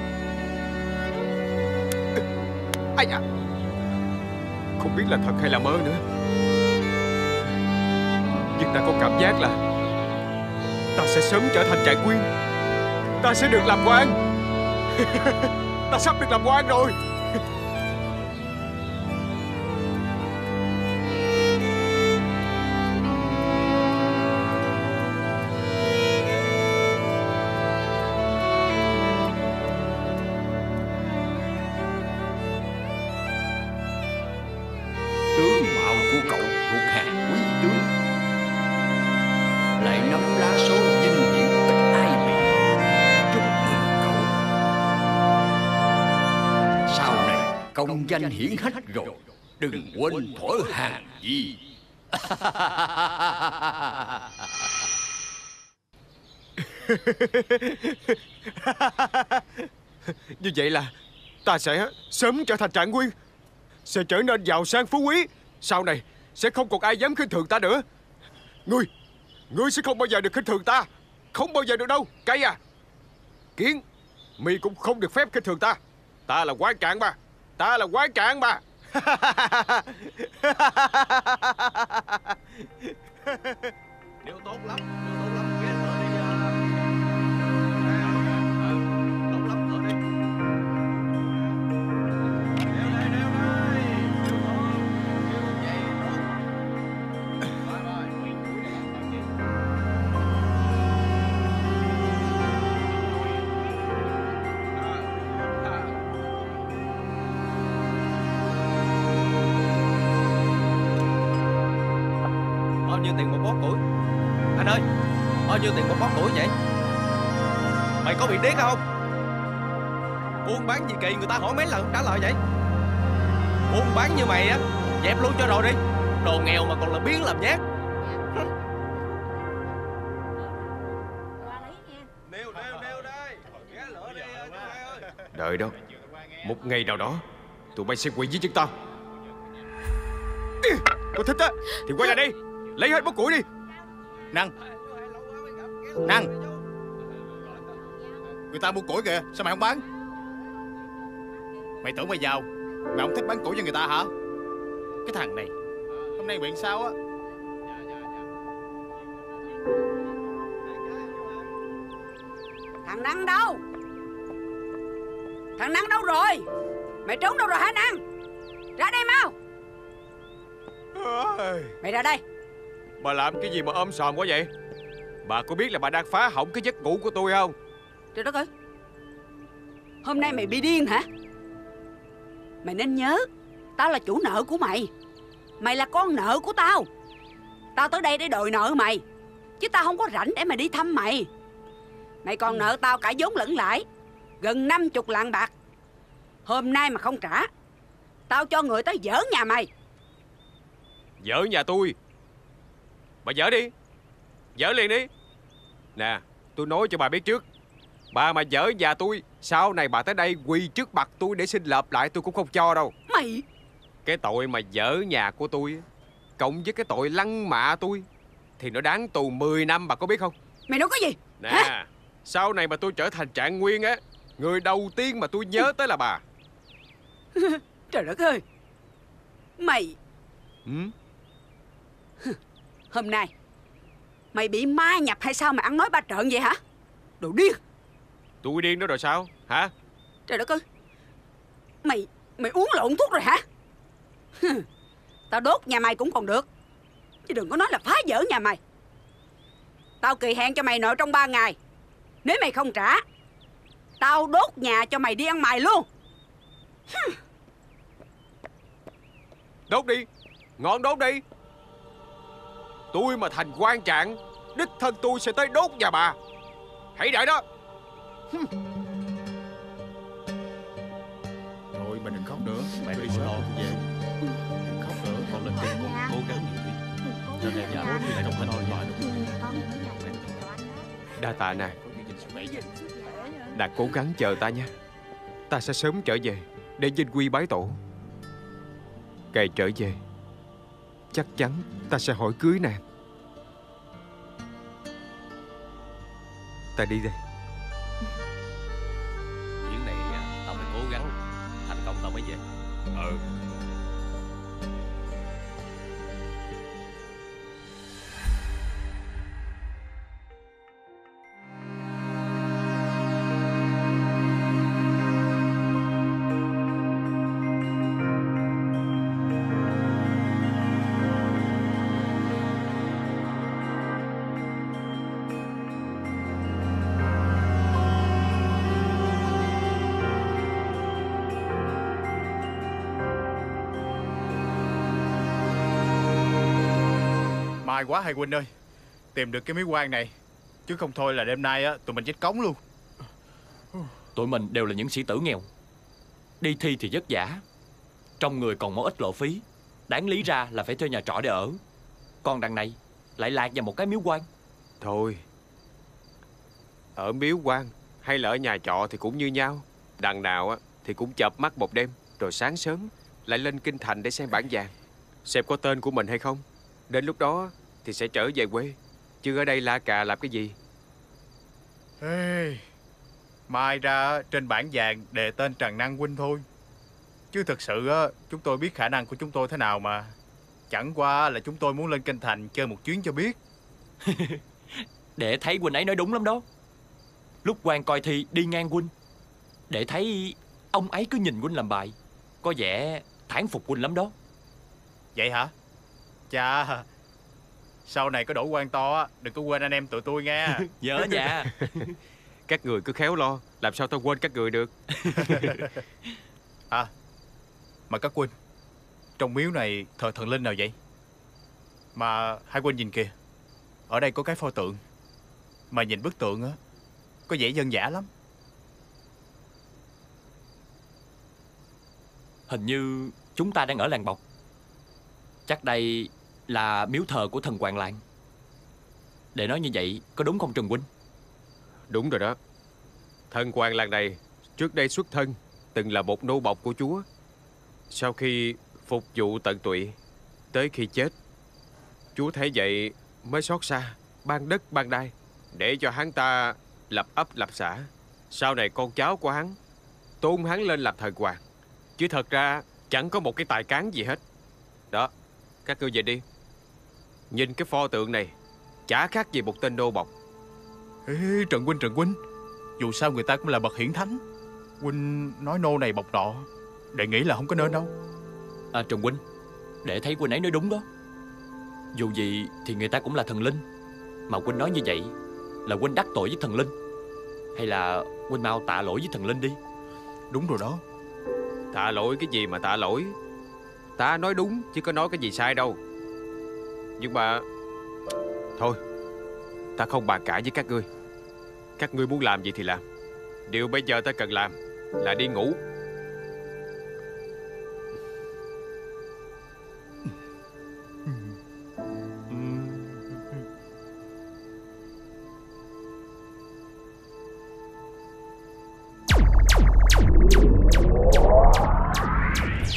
Ai da, không biết là thật hay là mơ nữa, nhưng ta có cảm giác là ta sẽ sớm trở thành trạng nguyên. Ta sẽ được làm quan. Ta sắp được làm quan rồi. Công danh hiển hách rồi, đừng quên thuở hàng gì. Như vậy là ta sẽ sớm trở thành trạng nguyên, sẽ trở nên giàu sang phú quý. Sau này sẽ không còn ai dám khinh thường ta nữa. Ngươi sẽ không bao giờ được khinh thường ta. Không bao giờ được đâu, Cây à. Kiến, mi cũng không được phép khinh thường ta. Ta là quan trạng mà. Ta là quan trạng mà. Điều tốt lắm, ghé thở đi. Tốt lắm, thở đi. Đeo đây. Vậy tốt. Bao nhiêu tiền một bó củi? Anh ơi, bao nhiêu tiền một bó củi vậy? Mày có bị điếc không? Buôn bán gì kỳ người ta hỏi mấy lần trả lời vậy? Buôn bán như mày á, dẹp luôn cho rồi đi. Đồ nghèo mà còn là biếng làm nhát. Đợi đó, một ngày nào đó tụi bay sẽ quỳ dưới chân tao. Có thích á thì quay lại đây, lấy hết bó củi đi. Năng, người ta mua củi kìa, sao mày không bán? Mày tưởng mày giàu, mày không thích bán củi cho người ta hả? Cái thằng này hôm nay nguyện sao á? Thằng Năng đâu? Thằng Năng đâu rồi? Mày trốn đâu rồi hả Năng? Ra đây mau. Mày ra đây. Bà làm cái gì mà ôm sòm quá vậy? Bà có biết là bà đang phá hỏng cái giấc ngủ của tôi không? Trời đất ơi, hôm nay mày bị điên hả? Mày nên nhớ, tao là chủ nợ của mày. Mày là con nợ của tao. Tao tới đây để đòi nợ mày, chứ tao không có rảnh để mà đi thăm mày. Mày còn nợ tao cả vốn lẫn lãi, gần 50 lạng bạc. Hôm nay mà không trả, tao cho người tới dỡ nhà mày. Dỡ nhà tôi? Bà dỡ đi, dỡ liền đi. Nè, tôi nói cho bà biết trước, bà mà dỡ nhà tôi, sau này bà tới đây quỳ trước mặt tôi để xin lợp lại tôi cũng không cho đâu. Mày! Cái tội mà dỡ nhà của tôi cộng với cái tội lăng mạ tôi thì nó đáng tù 10 năm, bà có biết không? Mày nói cái gì? Nè, hả? sau này mà tôi trở thành Trạng Nguyên á, người đầu tiên mà tôi nhớ tới là bà. Trời đất ơi. Mày hôm nay mày bị ma nhập hay sao mà ăn nói ba trợn vậy hả? Đồ điên. Tôi điên đó rồi sao hả? Trời đất ơi. Mày uống lộn thuốc rồi hả? Tao đốt nhà mày cũng còn được, chứ đừng có nói là phá vỡ nhà mày. Tao kỳ hạn cho mày nợ trong 3 ngày. Nếu mày không trả, tao đốt nhà cho mày đi ăn mày luôn. Đốt đi, ngon đốt đi. Tôi mà thành quan trạng, đích thân tôi sẽ tới đốt nhà bà. Hãy đợi đó. Thôi mình đừng khóc nữa, mẹ đi lo về. Đừng khóc nữa, con lên tìm con cố gắng nhiều đi. Cho nên nhà bố thì không phải lo lại được. Đa tạ nàng. Nàng cố gắng chờ ta nha. Ta sẽ sớm trở về để vinh quy bái tổ. Ngày trở về, chắc chắn ta sẽ hỏi cưới nàng. Ta đi đây. Chuyến này tao phải cố gắng, thành công tao mới về. May quá hai huynh ơi, tìm được cái miếu quan này, chứ không thôi là đêm nay á tụi mình chết cống luôn. Tụi mình đều là những sĩ tử nghèo, đi thi thì vất vả, trong người còn một ít lộ phí, đáng lý ra là phải thuê nhà trọ để ở. Còn đằng này lại lạc vào một cái miếu quan. Thôi, ở miếu quan hay là ở nhà trọ thì cũng như nhau. Đằng nào á thì cũng chợp mắt một đêm, rồi sáng sớm lại lên kinh thành để xem bản vàng, xem có tên của mình hay không. Đến lúc đó thì sẽ trở về quê, chứ ở đây la cà làm cái gì. Ê, mai ra trên bản vàng đề tên Trần Năng huynh thôi, chứ thực sự á chúng tôi biết khả năng của chúng tôi thế nào mà. Chẳng qua là chúng tôi muốn lên kinh thành chơi một chuyến cho biết. Để thấy huynh ấy nói đúng lắm đó. Lúc quan coi thi đi ngang huynh, để thấy ông ấy cứ nhìn huynh làm bài, có vẻ thán phục huynh lắm đó. Vậy hả? Chà, sau này có đổ quan to á, đừng có quên anh em tụi tôi nghe. Nhớ nha. Các người cứ khéo lo, làm sao tao quên các người được. À, mà các huynh, trong miếu này thờ thần linh nào vậy? Mà hai huynh nhìn kìa, ở đây có cái pho tượng, mà nhìn bức tượng á có vẻ dân dã lắm. Hình như chúng ta đang ở làng Bọc. Chắc đây là miếu thờ của thần Hoàng Làng. Để nói như vậy có đúng không Trần huynh? Đúng rồi đó. Thần Hoàng Làng này trước đây xuất thân từng là một nô bộc của chúa. Sau khi phục vụ tận tụy, tới khi chết, chúa thấy vậy mới xót xa ban đất ban đai để cho hắn ta lập ấp lập xã. Sau này con cháu của hắn tôn hắn lên làm thần hoàng, chứ thật ra chẳng có một cái tài cán gì hết. Đó, các ngươi về đi. Nhìn cái pho tượng này chả khác gì một tên nô bộc. Ê, Trần huynh, dù sao người ta cũng là bậc hiển thánh. Huynh nói nô này bộc nọ, đệ nghĩ là không có nên đâu. À Trần huynh, để thấy huynh ấy nói đúng đó. Dù gì thì người ta cũng là thần linh, mà huynh nói như vậy là huynh đắc tội với thần linh. Hay là huynh mau tạ lỗi với thần linh đi. Đúng rồi đó. Tạ lỗi cái gì mà tạ lỗi. Ta nói đúng chứ có nói cái gì sai đâu. Nhưng mà thôi, ta không bàn cãi với các ngươi. Các ngươi muốn làm gì thì làm. Điều bây giờ ta cần làm là đi ngủ.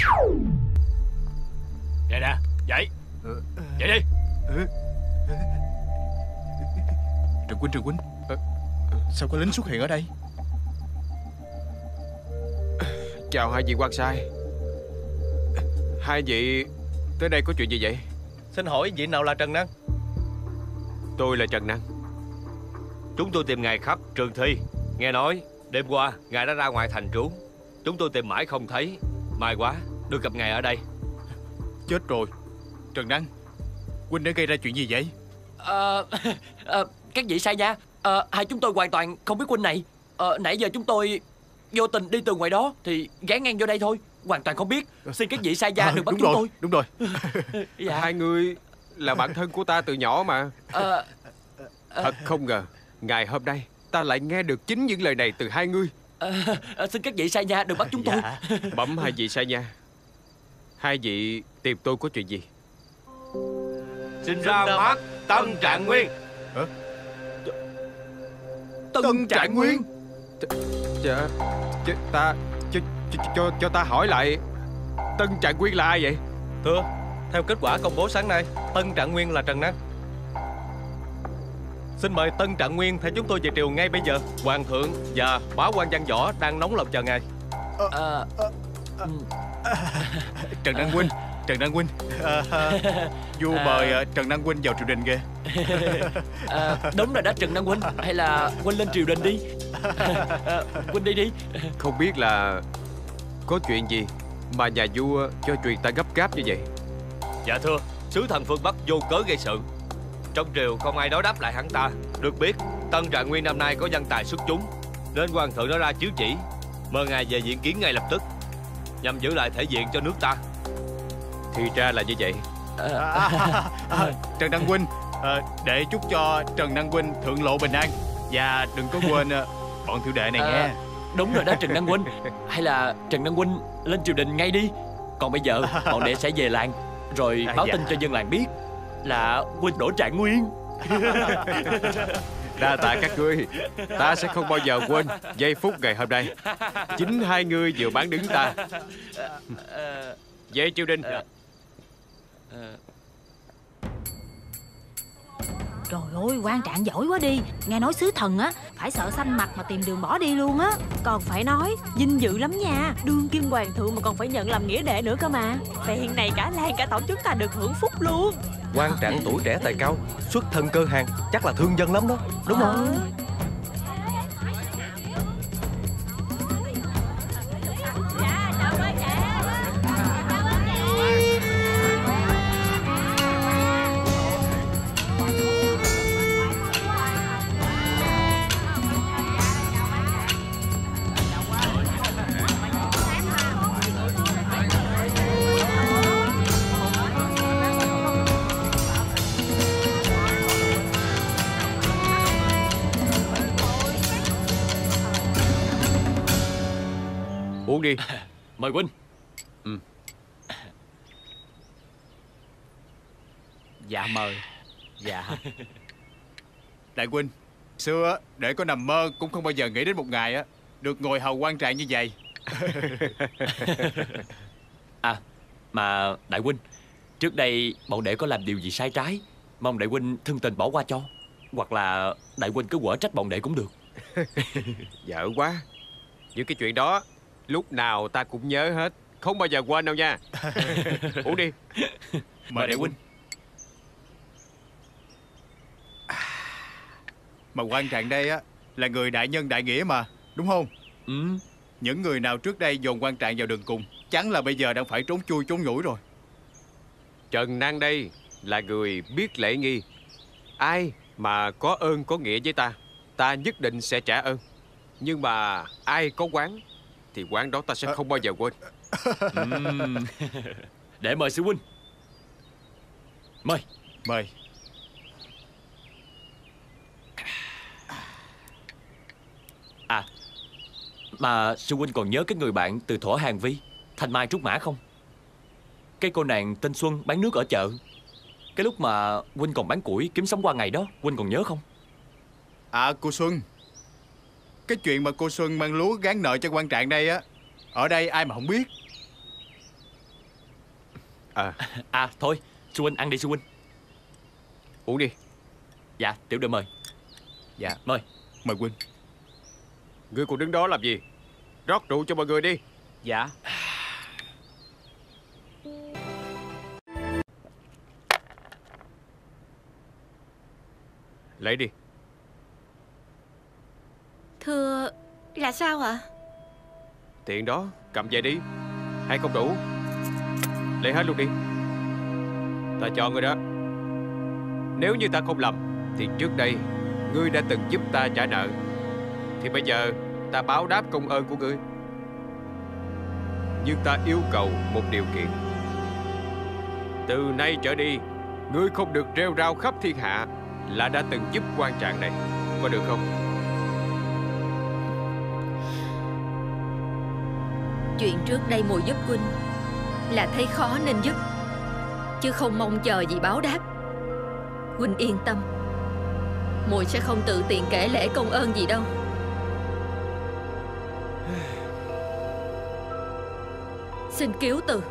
Nè nè, dậy. Dậy đi. Trần Huynh. Sao có lính xuất hiện ở đây? Chào hai vị quan sai. Hai vị tới đây có chuyện gì vậy? Xin hỏi vị nào là Trần Năng? Tôi là Trần Năng. Chúng tôi tìm ngài khắp Trường Thi. Nghe nói đêm qua ngài đã ra ngoài thành trú. Chúng tôi tìm mãi không thấy. May quá được gặp ngài ở đây. Chết rồi. Trần Năng, Huynh đã gây ra chuyện gì vậy? Các vị sai nha. Hai chúng tôi hoàn toàn không biết Huynh này. Nãy giờ chúng tôi vô tình đi từ ngoài đó thì ghé ngang vô đây thôi, hoàn toàn không biết. Xin các vị sai gia đừng bắt chúng tôi. Đúng rồi. Dạ. Hai người là bạn thân của ta từ nhỏ mà. Thật không ngờ ngày hôm nay ta lại nghe được chính những lời này từ hai ngươi. Xin các vị sai nha đừng bắt chúng tôi. Bẩm hai vị sai nha. Hai vị tìm tôi có chuyện gì? Xin ra mắt Tân Trạng Nguyên. Tân Trạng Nguyên? Cho ta hỏi lại, Tân Trạng Nguyên là ai vậy? Thưa, theo kết quả công bố sáng nay, Tân Trạng Nguyên là Trần Năng. Xin mời Tân Trạng Nguyên theo chúng tôi về triều ngay bây giờ. Hoàng thượng và bá quan Văn Võ đang nóng lòng chờ ngài. Trần Năng Huynh, Trần Năng Huynh, vua mời Trần Năng Huynh vào triều đình kìa. Đúng rồi đó Trần Năng Huynh. Hay là Huynh lên triều đình đi. Huynh đi đi. Không biết là có chuyện gì mà nhà vua cho truyền ta gấp gáp như vậy? Dạ thưa, sứ thần phương Bắc vô cớ gây sự. Trong triều không ai đối đáp lại hắn ta. Được biết Tân Trạng Nguyên năm nay có văn tài xuất chúng, nên hoàng thượng đã ra chiếu chỉ mời ngài về diện kiến ngay lập tức, nhằm giữ lại thể diện cho nước ta. Thì ra là như vậy. Trần Năng Huynh, để chúc cho Trần Năng Huynh thượng lộ bình an. Và đừng có quên bọn tiểu đệ này nghe. Đúng rồi đó Trần Năng Huynh. Hay là Trần Năng Huynh lên triều đình ngay đi. Còn bây giờ bọn đệ sẽ về làng, rồi báo tin cho dân làng biết là Huynh đổ Trạng Nguyên. Đa tạ các ngươi. Ta sẽ không bao giờ quên giây phút ngày hôm nay. Chính hai ngươi vừa bán đứng ta. Về triều đình. Trời ơi, quan trạng giỏi quá đi. Nghe nói sứ thần á phải sợ xanh mặt mà tìm đường bỏ đi luôn á. Còn phải nói vinh dự lắm nha. Đương kim hoàng thượng mà còn phải nhận làm nghĩa đệ nữa cơ mà. Phen này cả làng cả tộc chúng ta được hưởng phúc luôn. Quan trạng tuổi trẻ tài cao, xuất thân cơ hàng, chắc là thương dân lắm đó. Đúng không? Uống đi. Mời huynh. Dạ mời. Dạ. Đại huynh, xưa để có nằm mơ cũng không bao giờ nghĩ đến một ngày á được ngồi hầu quan trạng như vậy. Mà đại huynh, trước đây bọn đệ có làm điều gì sai trái, mong đại huynh thương tình bỏ qua cho. Hoặc là đại huynh cứ quở trách bọn đệ cũng được. Dở quá. Những cái chuyện đó lúc nào ta cũng nhớ hết, không bao giờ quên đâu nha. Uống đi. Mời đại huynh. Mà quan trạng đây á là người đại nhân đại nghĩa mà, đúng không? Những người nào trước đây dồn quan trạng vào đường cùng chắn là bây giờ đang phải trốn chui trốn nhủi rồi. Trần Năng đây là người biết lễ nghi. Ai mà có ơn có nghĩa với ta, ta nhất định sẽ trả ơn. Nhưng mà ai có quán thì quán đó ta sẽ không bao giờ quên. Để mời sư huynh. Mời. Mời. Mà sư huynh còn nhớ cái người bạn từ thuở Hàng Vi, Thanh Mai Trúc Mã không? Cái cô nàng tên Xuân bán nước ở chợ. Cái lúc mà huynh còn bán củi kiếm sống qua ngày đó, huynh còn nhớ không? Cô Xuân. Cái chuyện mà cô Xuân mang lúa gán nợ cho quan trạng đây á, ở đây ai mà không biết. Thôi sư huynh ăn đi sư huynh. Uống đi. Dạ tiểu đệ mời. Dạ. Mời. Mời huynh. Ngươi còn đứng đó làm gì? Rót rượu cho mọi người đi. Dạ. Lấy đi. Thưa, là sao ạ? Tiền đó, cầm về đi. Hay không đủ, lấy hết luôn đi. Ta chọn người đó. Nếu như ta không lầm thì trước đây ngươi đã từng giúp ta trả nợ, thì bây giờ ta báo đáp công ơn của ngươi. Nhưng ta yêu cầu một điều kiện. Từ nay trở đi, ngươi không được rêu rao khắp thiên hạ là đã từng giúp quan trạng này. Có được không? Chuyện trước đây muội giúp huynh là thấy khó nên giúp, chứ không mong chờ gì báo đáp. Huynh yên tâm, muội sẽ không tự tiện kể lể công ơn gì đâu. Xin cứu từ.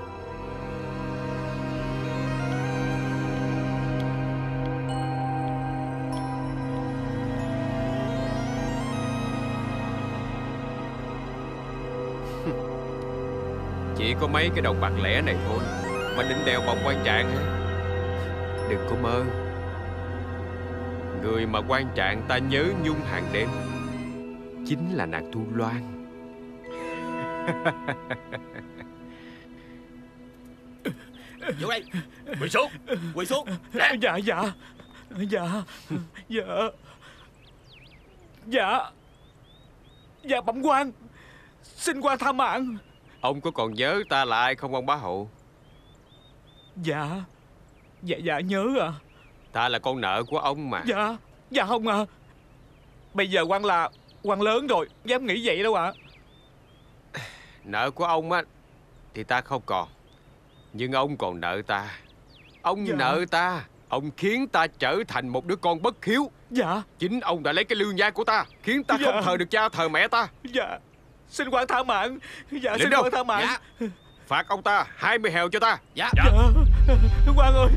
Chỉ có mấy cái đồng bạc lẻ này thôi mà định đèo bọc quan trạng hả? Đừng có mơ. Người mà quan trạng ta nhớ nhung hàng đêm chính là nàng Thu Loan. Vô đây. Quỳ xuống. Quỳ xuống. Dạ. Dạ. Dạ bẩm quan, xin quan tha mạng. Ông có còn nhớ ta là ai không ông bá hộ? Dạ nhớ à. Ta là con nợ của ông mà. Dạ không à. Bây giờ quan là quan lớn rồi, dám nghĩ vậy đâu ạ. Nợ của ông á thì ta không còn, nhưng ông còn nợ ta. Ông nợ ta. Ông khiến ta trở thành một đứa con bất hiếu. Dạ. Chính ông đã lấy cái lương nhai của ta, khiến ta không thờ được cha thờ mẹ ta. Dạ. Xin quan tha mạng. Dạ Lên xin đâu? quan tha mạng. Phạt ông ta 20 hèo cho ta. Dạ. Quan ơi.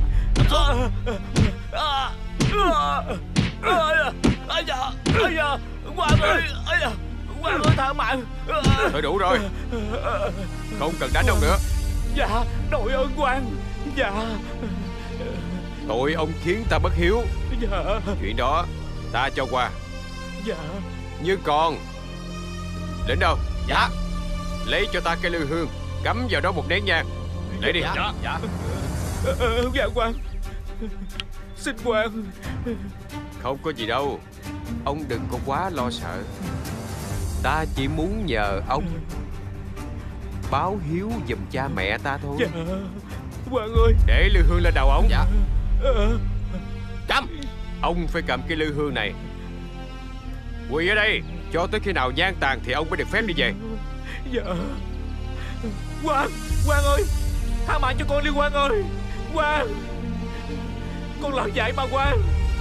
Quan ơi. Quan ơi tha mạng. Thôi đủ rồi, không cần đánh ông nữa. Dạ đội ơn quan. Dạ. Tội ông khiến ta bất hiếu. Dạ. Chuyện đó ta cho qua. Dạ. Nhưng còn đến đâu? Dạ. Lấy cho ta cây lư hương, cắm vào đó một nén nhang. Lấy đi. Dạ. Dạ quan. Xin quan. Không có gì đâu. Ông đừng có quá lo sợ. Ta chỉ muốn nhờ ông báo hiếu giùm cha mẹ ta thôi. Dạ. Quan ơi. Để lư hương lên đầu ông. Dạ. Cầm. Ông phải cầm cái lư hương này, quỳ ở đây cho tới khi nào nhang tàn thì ông mới được phép đi về. Dạ. Quan ơi, tha mạng cho con đi quan ơi. Quan, con làm vậy mà quan.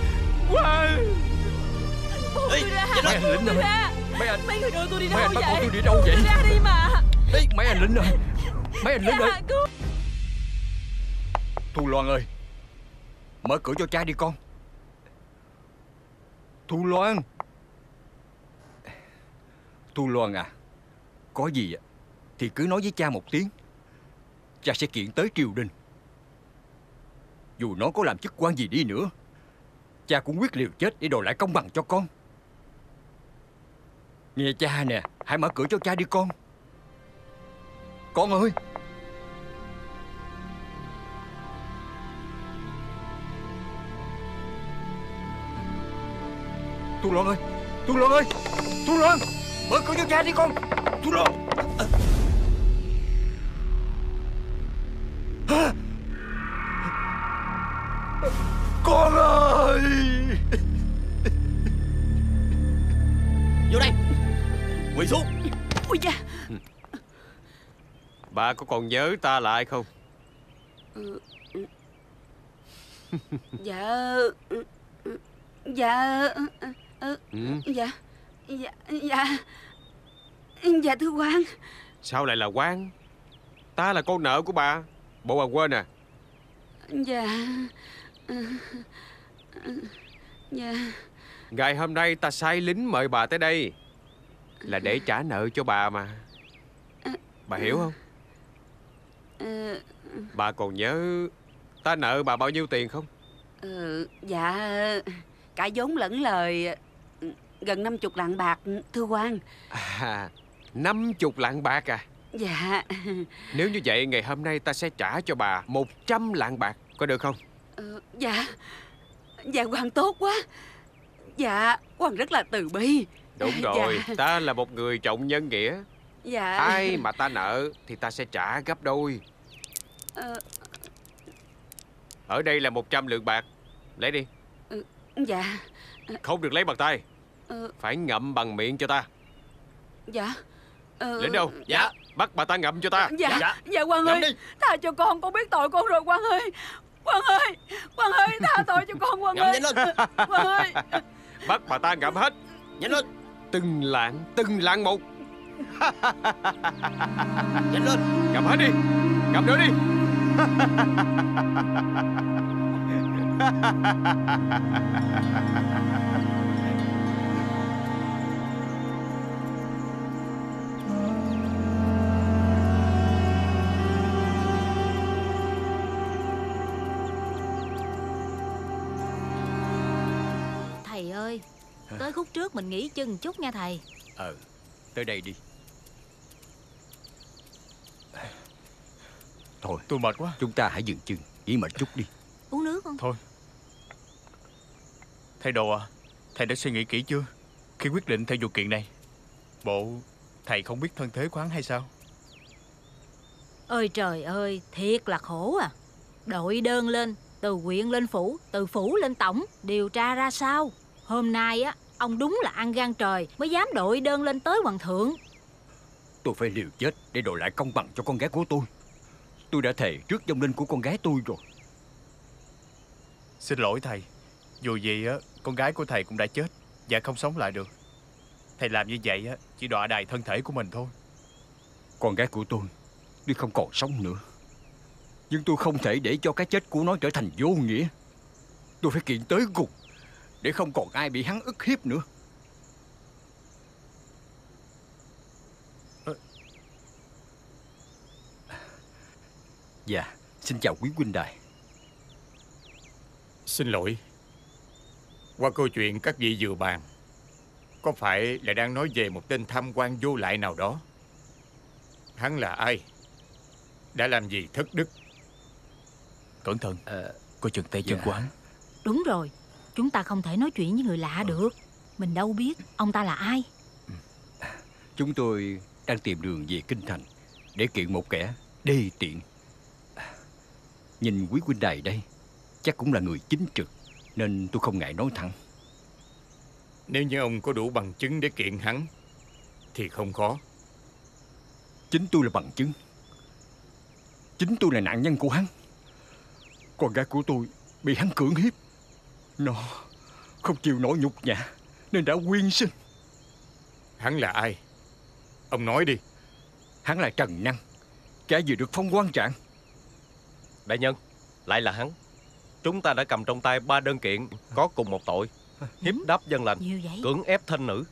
Ê, mấy anh lính ơi. Mấy người đưa tôi đi Mấy đâu anh bắt vậy? con tôi đi đâu vậy? Tôi ra đi mà. Ê, mấy anh lính ơi. Mấy anh lính ơi. Cứu. Thu Loan ơi, mở cửa cho cha đi con. Thu Loan. Thu Loan à, có gì thì cứ nói với cha một tiếng. Cha sẽ kiện tới triều đình. Dù nó có làm chức quan gì đi nữa, cha cũng quyết liều chết để đòi lại công bằng cho con. Nghe cha nè, hãy mở cửa cho cha đi con. Con ơi. Thu Loan ơi, Thu Loan ơi, Thu Loan, mở cửa cho cha đi con. Thu Loan. Con ơi. Vô đây. Quỳ xuống. Ôi da. Bà có còn nhớ ta là ai không? Dạ. Dạ. Dạ. Dạ thưa quan. Sao lại là quan? Ta là con nợ của bà. Bộ bà quên à? Dạ. Dạ. Ngày hôm nay ta sai lính mời bà tới đây là để trả nợ cho bà mà. Bà hiểu không? Bà còn nhớ ta nợ bà bao nhiêu tiền không? Dạ, cả vốn lẫn lời gần 50 lạng bạc, thưa quan. 50 lạng bạc à? Dạ. Nếu như vậy ngày hôm nay ta sẽ trả cho bà 100 lạng bạc, có được không? Dạ. Dạ quan tốt quá. Dạ, quan rất là từ bi. Đúng rồi, Dạ. ta là một người trọng nhân nghĩa. Dạ. Ai mà ta nợ thì ta sẽ trả gấp đôi. Ở đây là 100 lượng bạc. Lấy đi. Dạ. Không được lấy bằng tay. Phải ngậm bằng miệng cho ta. Dạ. Lính đâu? Dạ. Bắt bà ta ngậm cho ta. Dạ. Dạ quan ơi, tha cho con biết tội con rồi quan ơi. Quan ơi, quan ơi, tha tội cho con quan ơi. Ngậm nhanh lên. Quan ơi. Bắt bà ta ngậm hết. Nhanh lên. Từng lạng một. Nhanh lên. Ngậm hết đi. Ngậm nữa đi. Thầy ơi, tới khúc trước mình nghỉ chân chút nha thầy. Tới đây đi. Thôi, tôi mệt quá. Chúng ta hãy dừng chân, nghỉ một chút đi. Uống nước không? Thôi. Thầy Đồ à, thầy đã suy nghĩ kỹ chưa khi quyết định theo vụ kiện này? Bộ thầy không biết thân thế của hắn hay sao? Ơi trời ơi, thiệt là khổ à. Đội đơn lên, từ huyện lên phủ, từ phủ lên tổng, điều tra ra sao. Hôm nay á, ông đúng là ăn gan trời mới dám đội đơn lên tới hoàng thượng. Tôi phải liều chết để đòi lại công bằng cho con gái của tôi. Tôi đã thề trước vong linh của con gái tôi rồi. Xin lỗi thầy. Dù gì á, con gái của thầy cũng đã chết và không sống lại được. Thầy làm như vậy á, chỉ đọa đày thân thể của mình thôi. Con gái của tôi tuy không còn sống nữa, nhưng tôi không thể để cho cái chết của nó trở thành vô nghĩa. Tôi phải kiện tới cùng để không còn ai bị hắn ức hiếp nữa. Dạ, xin chào quý huynh đài. Xin lỗi. Qua câu chuyện các vị vừa bàn, có phải là đang nói về một tên tham quan vô lại nào đó? Hắn là ai? Đã làm gì thất đức? Cẩn thận, coi chừng tay chân của hắn. Đúng rồi, chúng ta không thể nói chuyện với người lạ được. Mình đâu biết ông ta là ai. Chúng tôi đang tìm đường về kinh thành để kiện một kẻ đê tiện. Nhìn quý huynh đài đây, chắc cũng là người chính trực, nên tôi không ngại nói thẳng. Nếu như ông có đủ bằng chứng để kiện hắn thì không khó. Chính tôi là bằng chứng. Chính tôi là nạn nhân của hắn. Con gái của tôi bị hắn cưỡng hiếp. Nó không chịu nổi nhục nhã nên đã quyên sinh. Hắn là ai? Ông nói đi. Hắn là Trần Năng, kẻ vừa được phong quan trạng. Đại nhân, lại là hắn. Chúng ta đã cầm trong tay 3 đơn kiện có cùng một tội: hiếp đáp dân lành, cưỡng ép thênh nữ.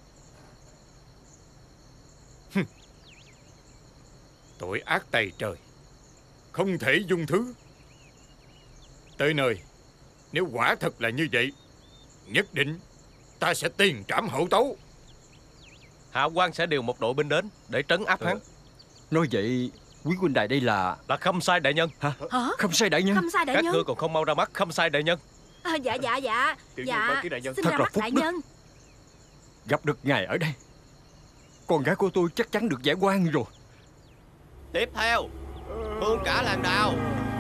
Tội ác tày trời, không thể dung thứ. Tới nơi, nếu quả thật là như vậy, nhất định ta sẽ tiền trảm hậu tấu. Hạ quan sẽ điều một đội binh đến để trấn áp hắn. Nói vậy quý huynh đài đây là Khâm Sai đại nhân. Hả? Khâm Sai đại nhân? Khâm Sai đại Các nhân. ngươi còn không mau ra mắt Khâm Sai đại nhân. Dạ. Dạ, xin Thật ra là mắt phúc đại đức. nhân. Gặp được ngài ở đây, con gái của tôi chắc chắn được giải oan rồi. Tiếp theo, hương cả làng đào,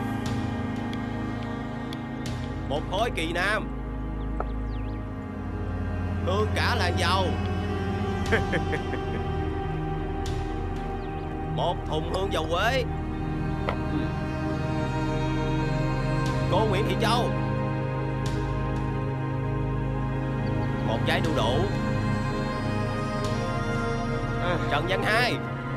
một khối kỳ nam, hương cả làng dầu, một thùng hương dầu quế, cô Nguyễn Thị Châu, một trái đu đủ, Trần Văn Hai,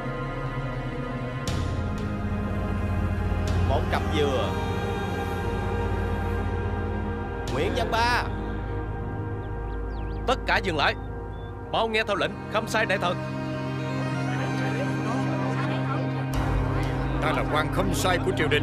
một cặp dừa, Nguyễn Văn Ba, Tất cả dừng lại, mau nghe theo lệnh Khâm Sai đại thần. Ta là quan Khâm Sai của triều đình.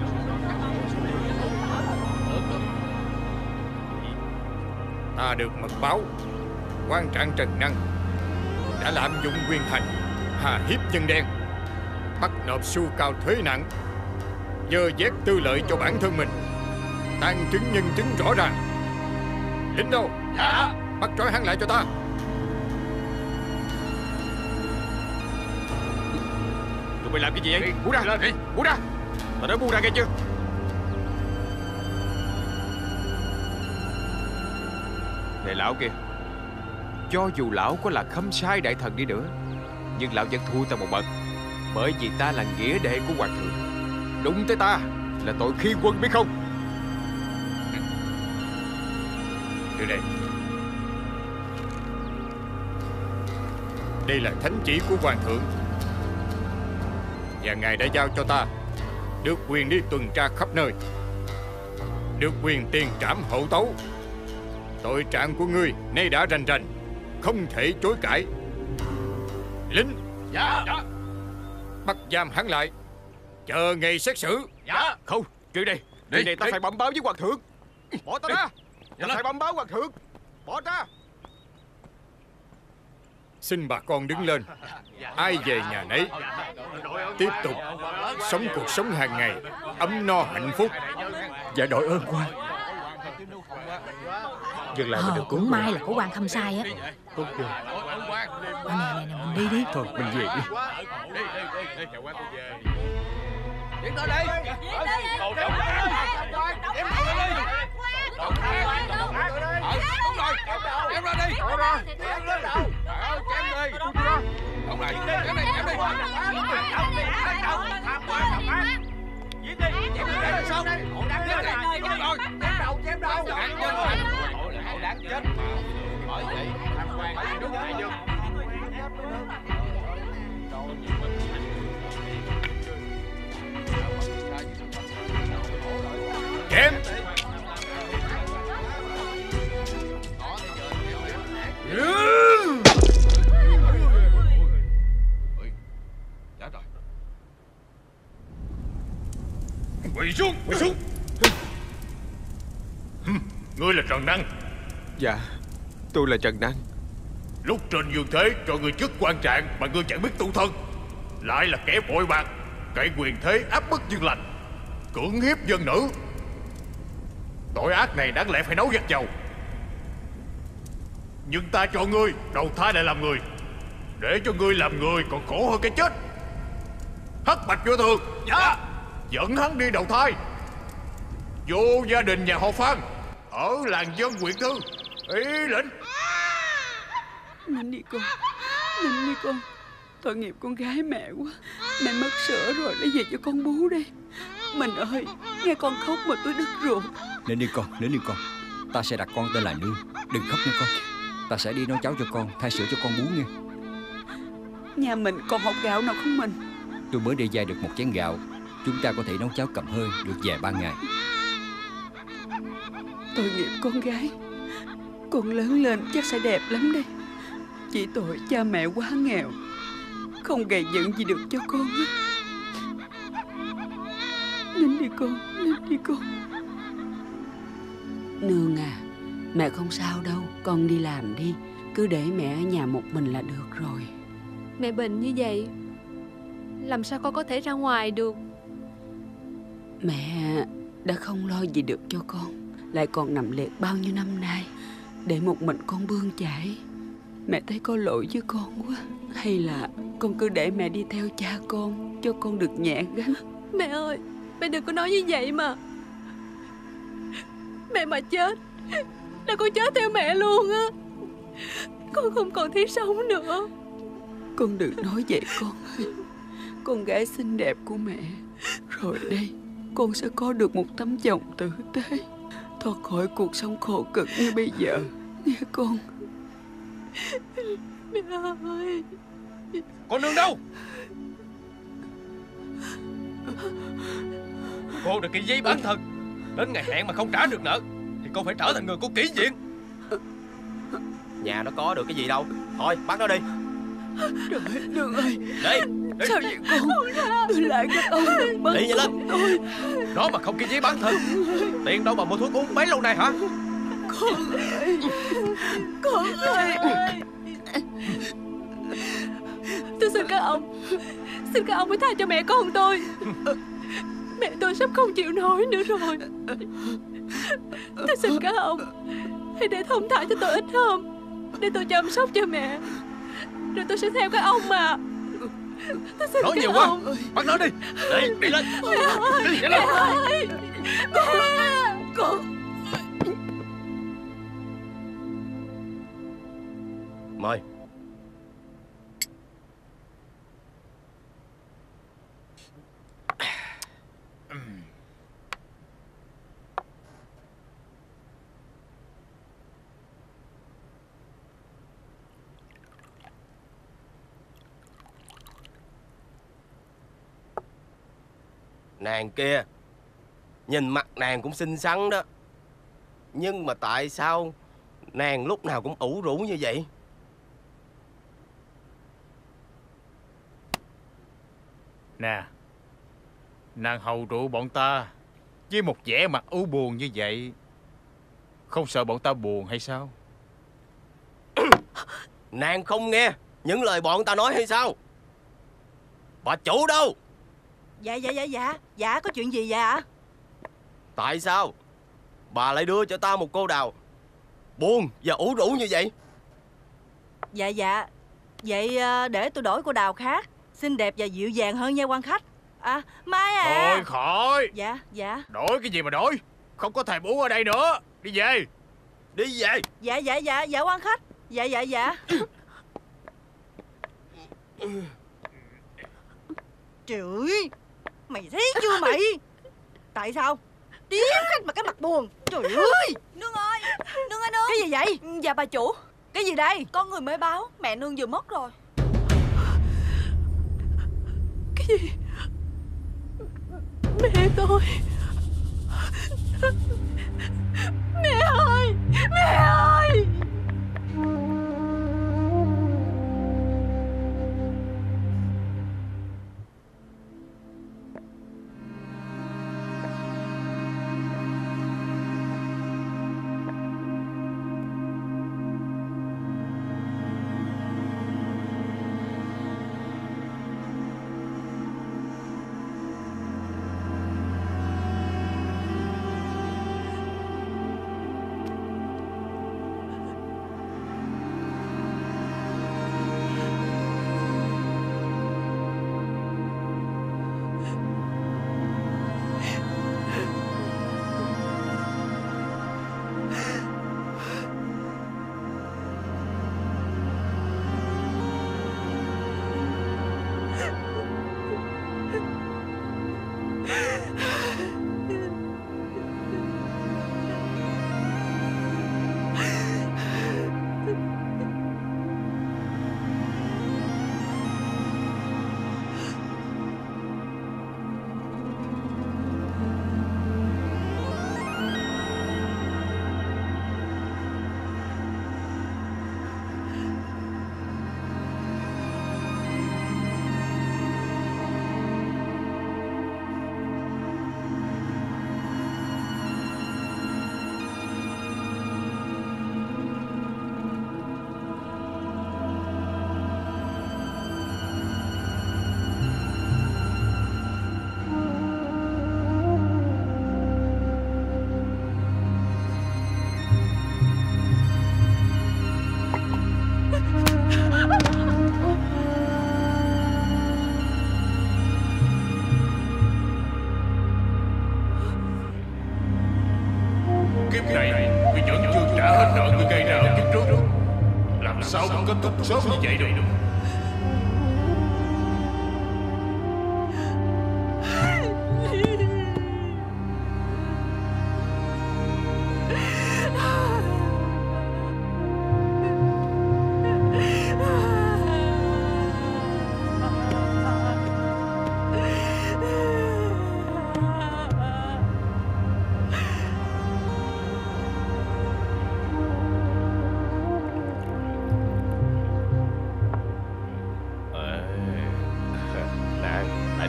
Ta được mật báo quan trạng Trần Năng đã lạm dụng quyền hành, hà hiếp dân đen, bắt nộp sưu cao thuế nặng, dơ vét tư lợi cho bản thân mình, tàn chứng nhân chứng rõ ràng. Lính đâu? Dạ. Bắt trói hắn lại cho ta. Tụi mày làm cái gì vậy? Buông ra, buông ra. Tao nói buông ra nghe chưa? Này lão kia, cho dù lão có là Khâm Sai đại thần đi nữa, nhưng lão vẫn thua ta một bậc, bởi vì ta là nghĩa đệ của hoàng thượng. Đụng tới ta là tội khi quân biết không? Từ đây, đây là thánh chỉ của hoàng thượng, và ngài đã giao cho ta được quyền đi tuần tra khắp nơi, được quyền tiền trảm hậu tấu. Tội trạng của ngươi nay đã rành rành, không thể chối cãi. Lính, dạ. Bắt giam hắn lại, chờ ngày xét xử. Dạ. Không, chuyện này ta phải bẩm báo với hoàng thượng. Bỏ ta ra. Ta phải bẩm báo hoàng thượng. Bỏ ra. Xin bà con đứng lên, ai về nhà nấy, tiếp tục sống cuộc sống hàng ngày ấm no hạnh phúc. Dạ đội ơn quan. Dừng lại mình được cũng may là có quan Khâm Sai á. Tốt rồi. Nè, mình đi đi. Thôi mình về đi. Tiến tới đây. Đồ trọng em ra đi. Đúng rồi, em ra đi. Chém đi. Không lại, chém đi. Chém đầu. Đáng chết. Bởi vậy tham quan đúng đại dương. Chém. Quỳ xuống. Ngươi là Trần Năng? Dạ, tôi là Trần Năng. Lúc trên dương thế cho ngươi chức quan trạng mà ngươi chẳng biết tu thân, lại là kẻ bội bạc, cậy quyền thế áp bức dân lành, cưỡng hiếp dân nữ. Tội ác này đáng lẽ phải nấu giặc dầu, nhưng ta cho ngươi đầu thai lại làm người, để cho ngươi làm người còn khổ hơn cái chết. Hắc bạch vô thường. Dạ. Dẫn hắn đi đầu thai, vô gia đình nhà họ Phan, ở làng dân huyện Thư. Ý lệnh. Nín đi con. Tội nghiệp con gái mẹ quá. Mẹ mất sữa rồi, lấy về cho con bú đi. Mình ơi, nghe con khóc mà tôi đứt ruột. Lên đi con. Ta sẽ đặt con tên là Nương. Đừng khóc nha con. Ta sẽ đi nấu cháo cho con, thay sữa cho con bú nghe. Nhà mình còn hột gạo nào không mình? Tôi mới đi vay được một chén gạo. Chúng ta có thể nấu cháo cầm hơi được vài 3 ngày. Tội nghiệp con gái. Con lớn lên chắc sẽ đẹp lắm đây. Chỉ tội cha mẹ quá nghèo, không gầy dựng gì được cho con hết. Nín đi con. Nương à, mẹ không sao đâu. Con đi làm đi. Cứ để mẹ ở nhà một mình là được rồi. Mẹ bệnh như vậy, làm sao con có thể ra ngoài được? Mẹ đã không lo gì được cho con, lại còn nằm liệt bao nhiêu năm nay, để một mình con bươn chải. Mẹ thấy có lỗi với con quá. Hay là con cứ để mẹ đi theo cha con, cho con được nhẹ gánh. Mẹ ơi, mẹ đừng có nói như vậy mà. Mẹ mà chết là con chết theo mẹ luôn á. Con không còn thấy sống nữa. Con đừng nói vậy con ơi. Con gái xinh đẹp của mẹ, rồi đây con sẽ có được một tấm chồng tử tế, thoát khỏi cuộc sống khổ cực như bây giờ. Nghe con. Mẹ ơi. Con Nương đâu? Cô được cái giấy bán thân, đến ngày hẹn mà không trả được nợ thì cô phải trở thành người của kỹ viện. Nhà nó có được cái gì đâu. Thôi bắt nó đi. Trời ơi, Nương ơi. Đi. Sao vậy con? Tôi lại các ông đừng bắt Đi nhanh lên. tôi. Nó mà không ký giấy bán thân, tiền đâu mà mua thuốc uống bấy lâu nay hả? Con ơi. Con ơi. Tôi xin các ông hãy tha cho mẹ con tôi. Mẹ tôi sắp không chịu nổi nữa rồi. Tôi xin các ông hãy để thông thả cho tôi ít hôm, để tôi chăm sóc cho mẹ, rồi tôi sẽ theo các ông mà. Tôi xin nói các nhiều quá. ông. Bắt nó đi. Đi lên. Mẹ ơi, Đi mẹ lên. ơi. Con. Mời. Nàng kia, nhìn mặt nàng cũng xinh xắn đó, nhưng mà tại sao nàng lúc nào cũng ủ rũ như vậy? Nè, nàng hầu rượu bọn ta với một vẻ mặt u buồn như vậy, không sợ bọn ta buồn hay sao? Nàng không nghe những lời bọn ta nói hay sao? Bà chủ đâu? Dạ, có chuyện gì vậy ạ? Tại sao bà lại đưa cho ta một cô đào buồn và ủ rũ như vậy? Dạ, vậy để tôi đổi cô đào khác, xinh đẹp và dịu dàng hơn nha quan khách. À, Mai à. Thôi khỏi. Dạ. Đổi cái gì mà đổi? Không có thầy bú ở đây nữa. Đi về. Đi về. Dạ quan khách. Dạ. Trời ơi, mày thấy chưa mày? Tại sao tiếp khách mà cái mặt buồn? Trời ơi. Nương ơi nương. Cái gì vậy? Dạ bà chủ. Cái gì đây? Có người mới báo mẹ nương vừa mất rồi. Cái gì? Mẹ tôi. Mẹ ơi. Kiếp này ngươi vẫn chưa trả hết nợ ngươi gây ra ở kiếp trước. Làm sao mà kết thúc sớm như vậy được?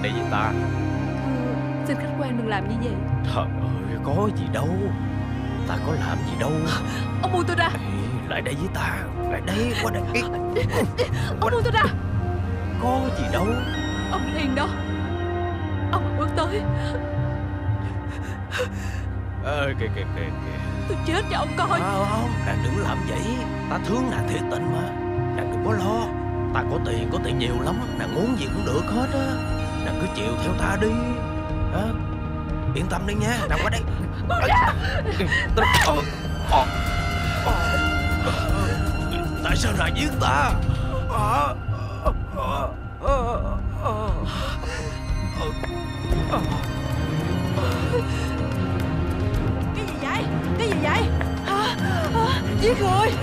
đây với ta. Xin khách quan đừng làm như vậy. Trời ơi, có gì đâu. Ta có làm gì đâu. Ông buông tôi ra. Lại đây với ta. Lại đây, qua đây. Ông buông tôi ra. Có gì đâu. Ông yên đó. Ông bước tới. Kìa. Tôi chết cho ông coi. Không, nàng đừng làm vậy. Ta thương nàng thiệt tình mà. Nàng đừng có lo. Ta có tiền nhiều lắm. Nàng muốn gì cũng được hết á. Nàng cứ chiều theo ta đi. Yên tâm đi nha. Nàng qua đây. Tại sao nàng giết ta? Cái gì vậy? Giết người.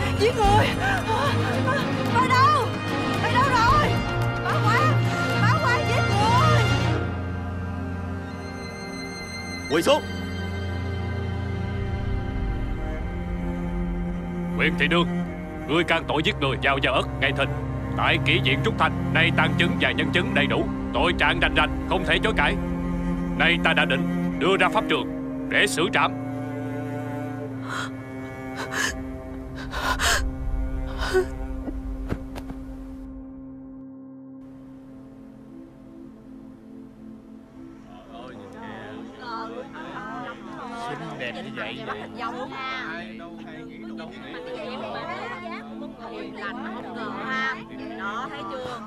Ở đâu rồi? Báo quan giết người. Quỳ xuống. Nguyễn Thị Nương, ngươi can tội giết người vào giờ ất ngày thìn tại kỷ viện Trúc Thành, nay tang chứng và nhân chứng đầy đủ, tội trạng rành rành không thể chối cãi. Nay ta đã định đưa ra pháp trường để xử trảm. Xinh đẹp như vậy. Đó, thấy chưa?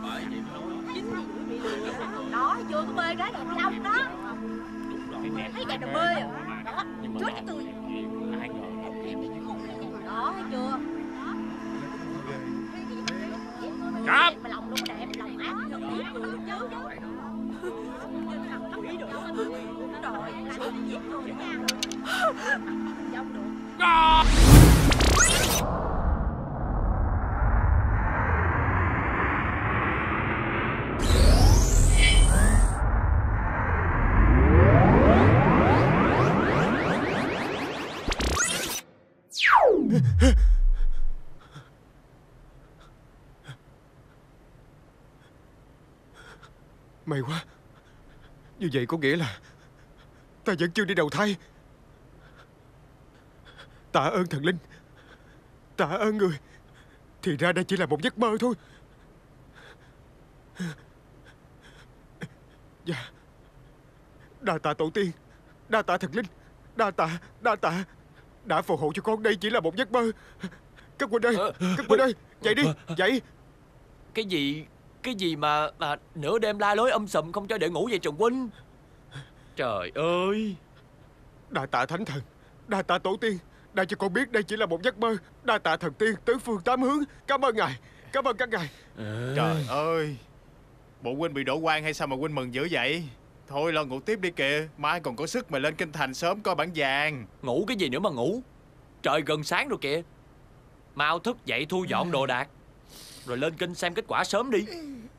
Đó, thấy chưa? Có bê gái đẹp long đó. Thấy đẹp được bê à? Đó, chết cái tôi. Đó, thấy chưa? Cáp! Mà lòng đâu có đẹp, lòng ác hơn biết người chứ. Rồi, làm giết người nha. Không được. May quá. Như vậy có nghĩa là ta vẫn chưa đi đầu thai. Tạ ơn thần linh. Tạ ơn người. Thì ra đây chỉ là một giấc mơ thôi. Dạ. Đa tạ tổ tiên. Đa tạ thần linh. Đa tạ. Đã phù hộ cho con đây chỉ là một giấc mơ. Các huynh ơi, các huynh ơi, dậy đi, dậy. Cái gì mà nửa đêm la lối sùm không cho đệ ngủ vậy Trần huynh? Trời ơi. Đa tạ thánh thần. Đa tạ tổ tiên đã cho con biết đây chỉ là một giấc mơ. Đa tạ thần tiên tứ phương tám hướng. Cảm ơn ngài. Cảm ơn các ngài. Trời ơi, bộ huynh bị đổ quan hay sao mà huynh mừng dữ vậy? Thôi lo ngủ tiếp đi kìa. Mai còn có sức mà lên kinh thành sớm coi bản vàng. Ngủ cái gì nữa mà ngủ. Trời gần sáng rồi kìa. Mau thức dậy thu dọn đồ đạc, rồi lên kinh xem kết quả sớm đi.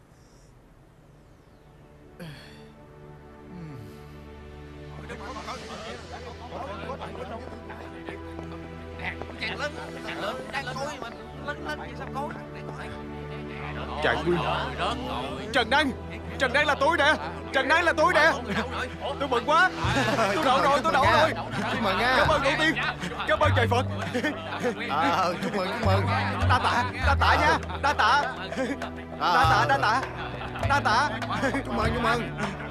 Trạng Nguyên. Trần Năng là tôi nè. Trần Năng là tôi nè. Tôi mừng quá. Tôi đậu rồi. Chúc mừng nha. Cảm ơn tổ tiên. Cảm ơn trời Phật. Chúc mừng. Đa tạ nha. Đa tạ. Chúc mừng.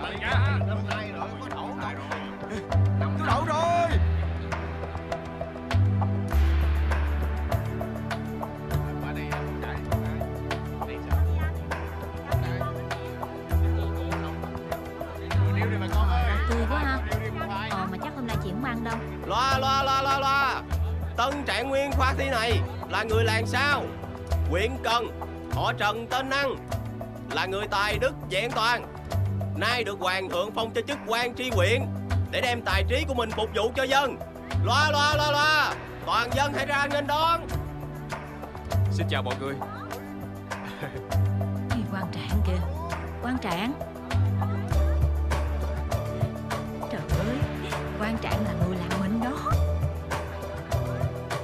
Tôi đậu rồi. Tươi quá ha. Mà chắc hôm nay chị không ăn đâu. Loa. Tân Trạng Nguyên khoa thi này là người làng sao? Huyện Cần, họ Trần tên Năng, là người tài đức vẹn toàn. Nay được hoàng thượng phong cho chức quan tri huyện để đem tài trí của mình phục vụ cho dân. Loa. Toàn dân hãy ra nghênh đón. Xin chào mọi người. Quan Trạng kìa. Quan Trạng. Trời ơi, Quan Trạng là người làng mình đó.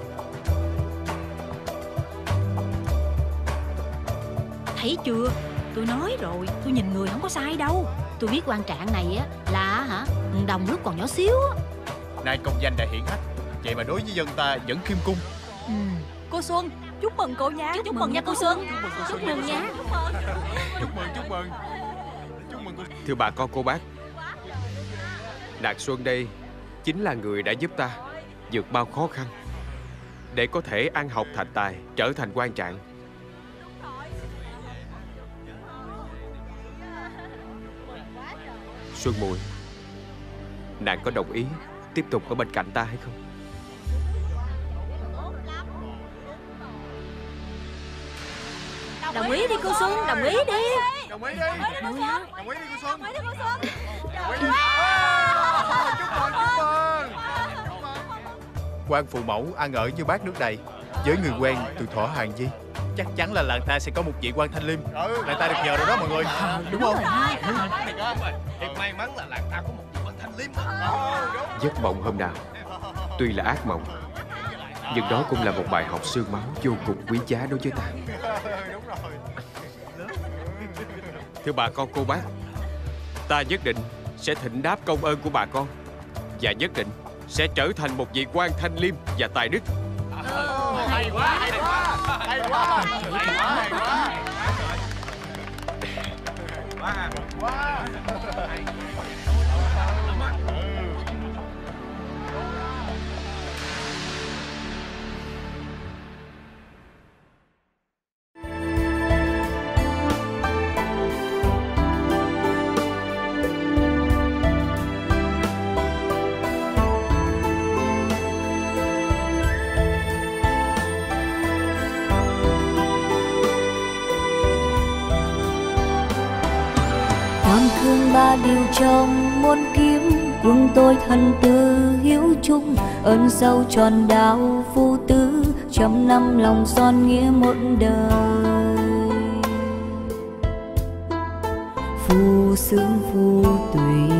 Thấy chưa? Tôi nói rồi, tôi nhìn người không có sai đâu. Tôi biết quan trạng này á là đồng lúc còn nhỏ xíu á. Nay công danh đã hiển hách, vậy mà đối với dân ta vẫn khiêm cung. Cô Xuân, chúc mừng cô nha. Chúc mừng nha cô Xuân. Chúc mừng nha. Chúc mừng cô. Thưa bà con cô bác, nàng Xuân đây chính là người đã giúp ta vượt bao khó khăn để có thể ăn học thành tài, trở thành quan trạng. Xuân muội, nàng có đồng ý tiếp tục ở bên cạnh ta hay không? Đồng ý đi cô Xuân, đồng ý đi. Đồng ý đi. Đồng ý đi cô Xuân. Đồng ý đi. Chúc mừng. Quan phụ mẫu ăn ở như bát nước đầy. Với người quen từ thuở hàng di, chắc chắn là làng ta sẽ có một vị quan thanh liêm. Làng ta được nhờ rồi đó mọi người. Đúng không? Thiệt may mắn là làng ta có một vị quan thanh liêm. Giấc mộng hôm nào tuy là ác mộng, nhưng đó cũng là một bài học xương máu vô cùng quý giá đối với ta. Thưa bà con cô bác, ta nhất định sẽ thỉnh đáp công ơn của bà con, và nhất định sẽ trở thành một vị quan thanh liêm và tài đức. Hay quá, hay quá, hay quá, hay quá. Ba điều trong muôn kiếp, quân tôi thân tư hiếu chung, ơn sâu tròn đạo phu tứ, trăm năm lòng son nghĩa một đời. Phu xứng phu tùy,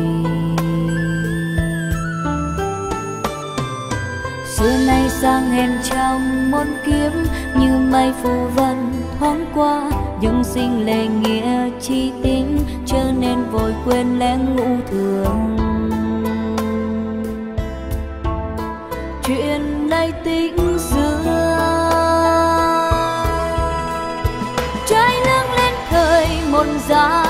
xưa nay sang hèn trong muôn kiếp, như mây phù vân thoáng qua, nhưng sinh lệ nghĩa chi tính, chớ nên vội quên lẽ ngũ thường. Chuyện này tính xưa, trái nắng lên thời một giá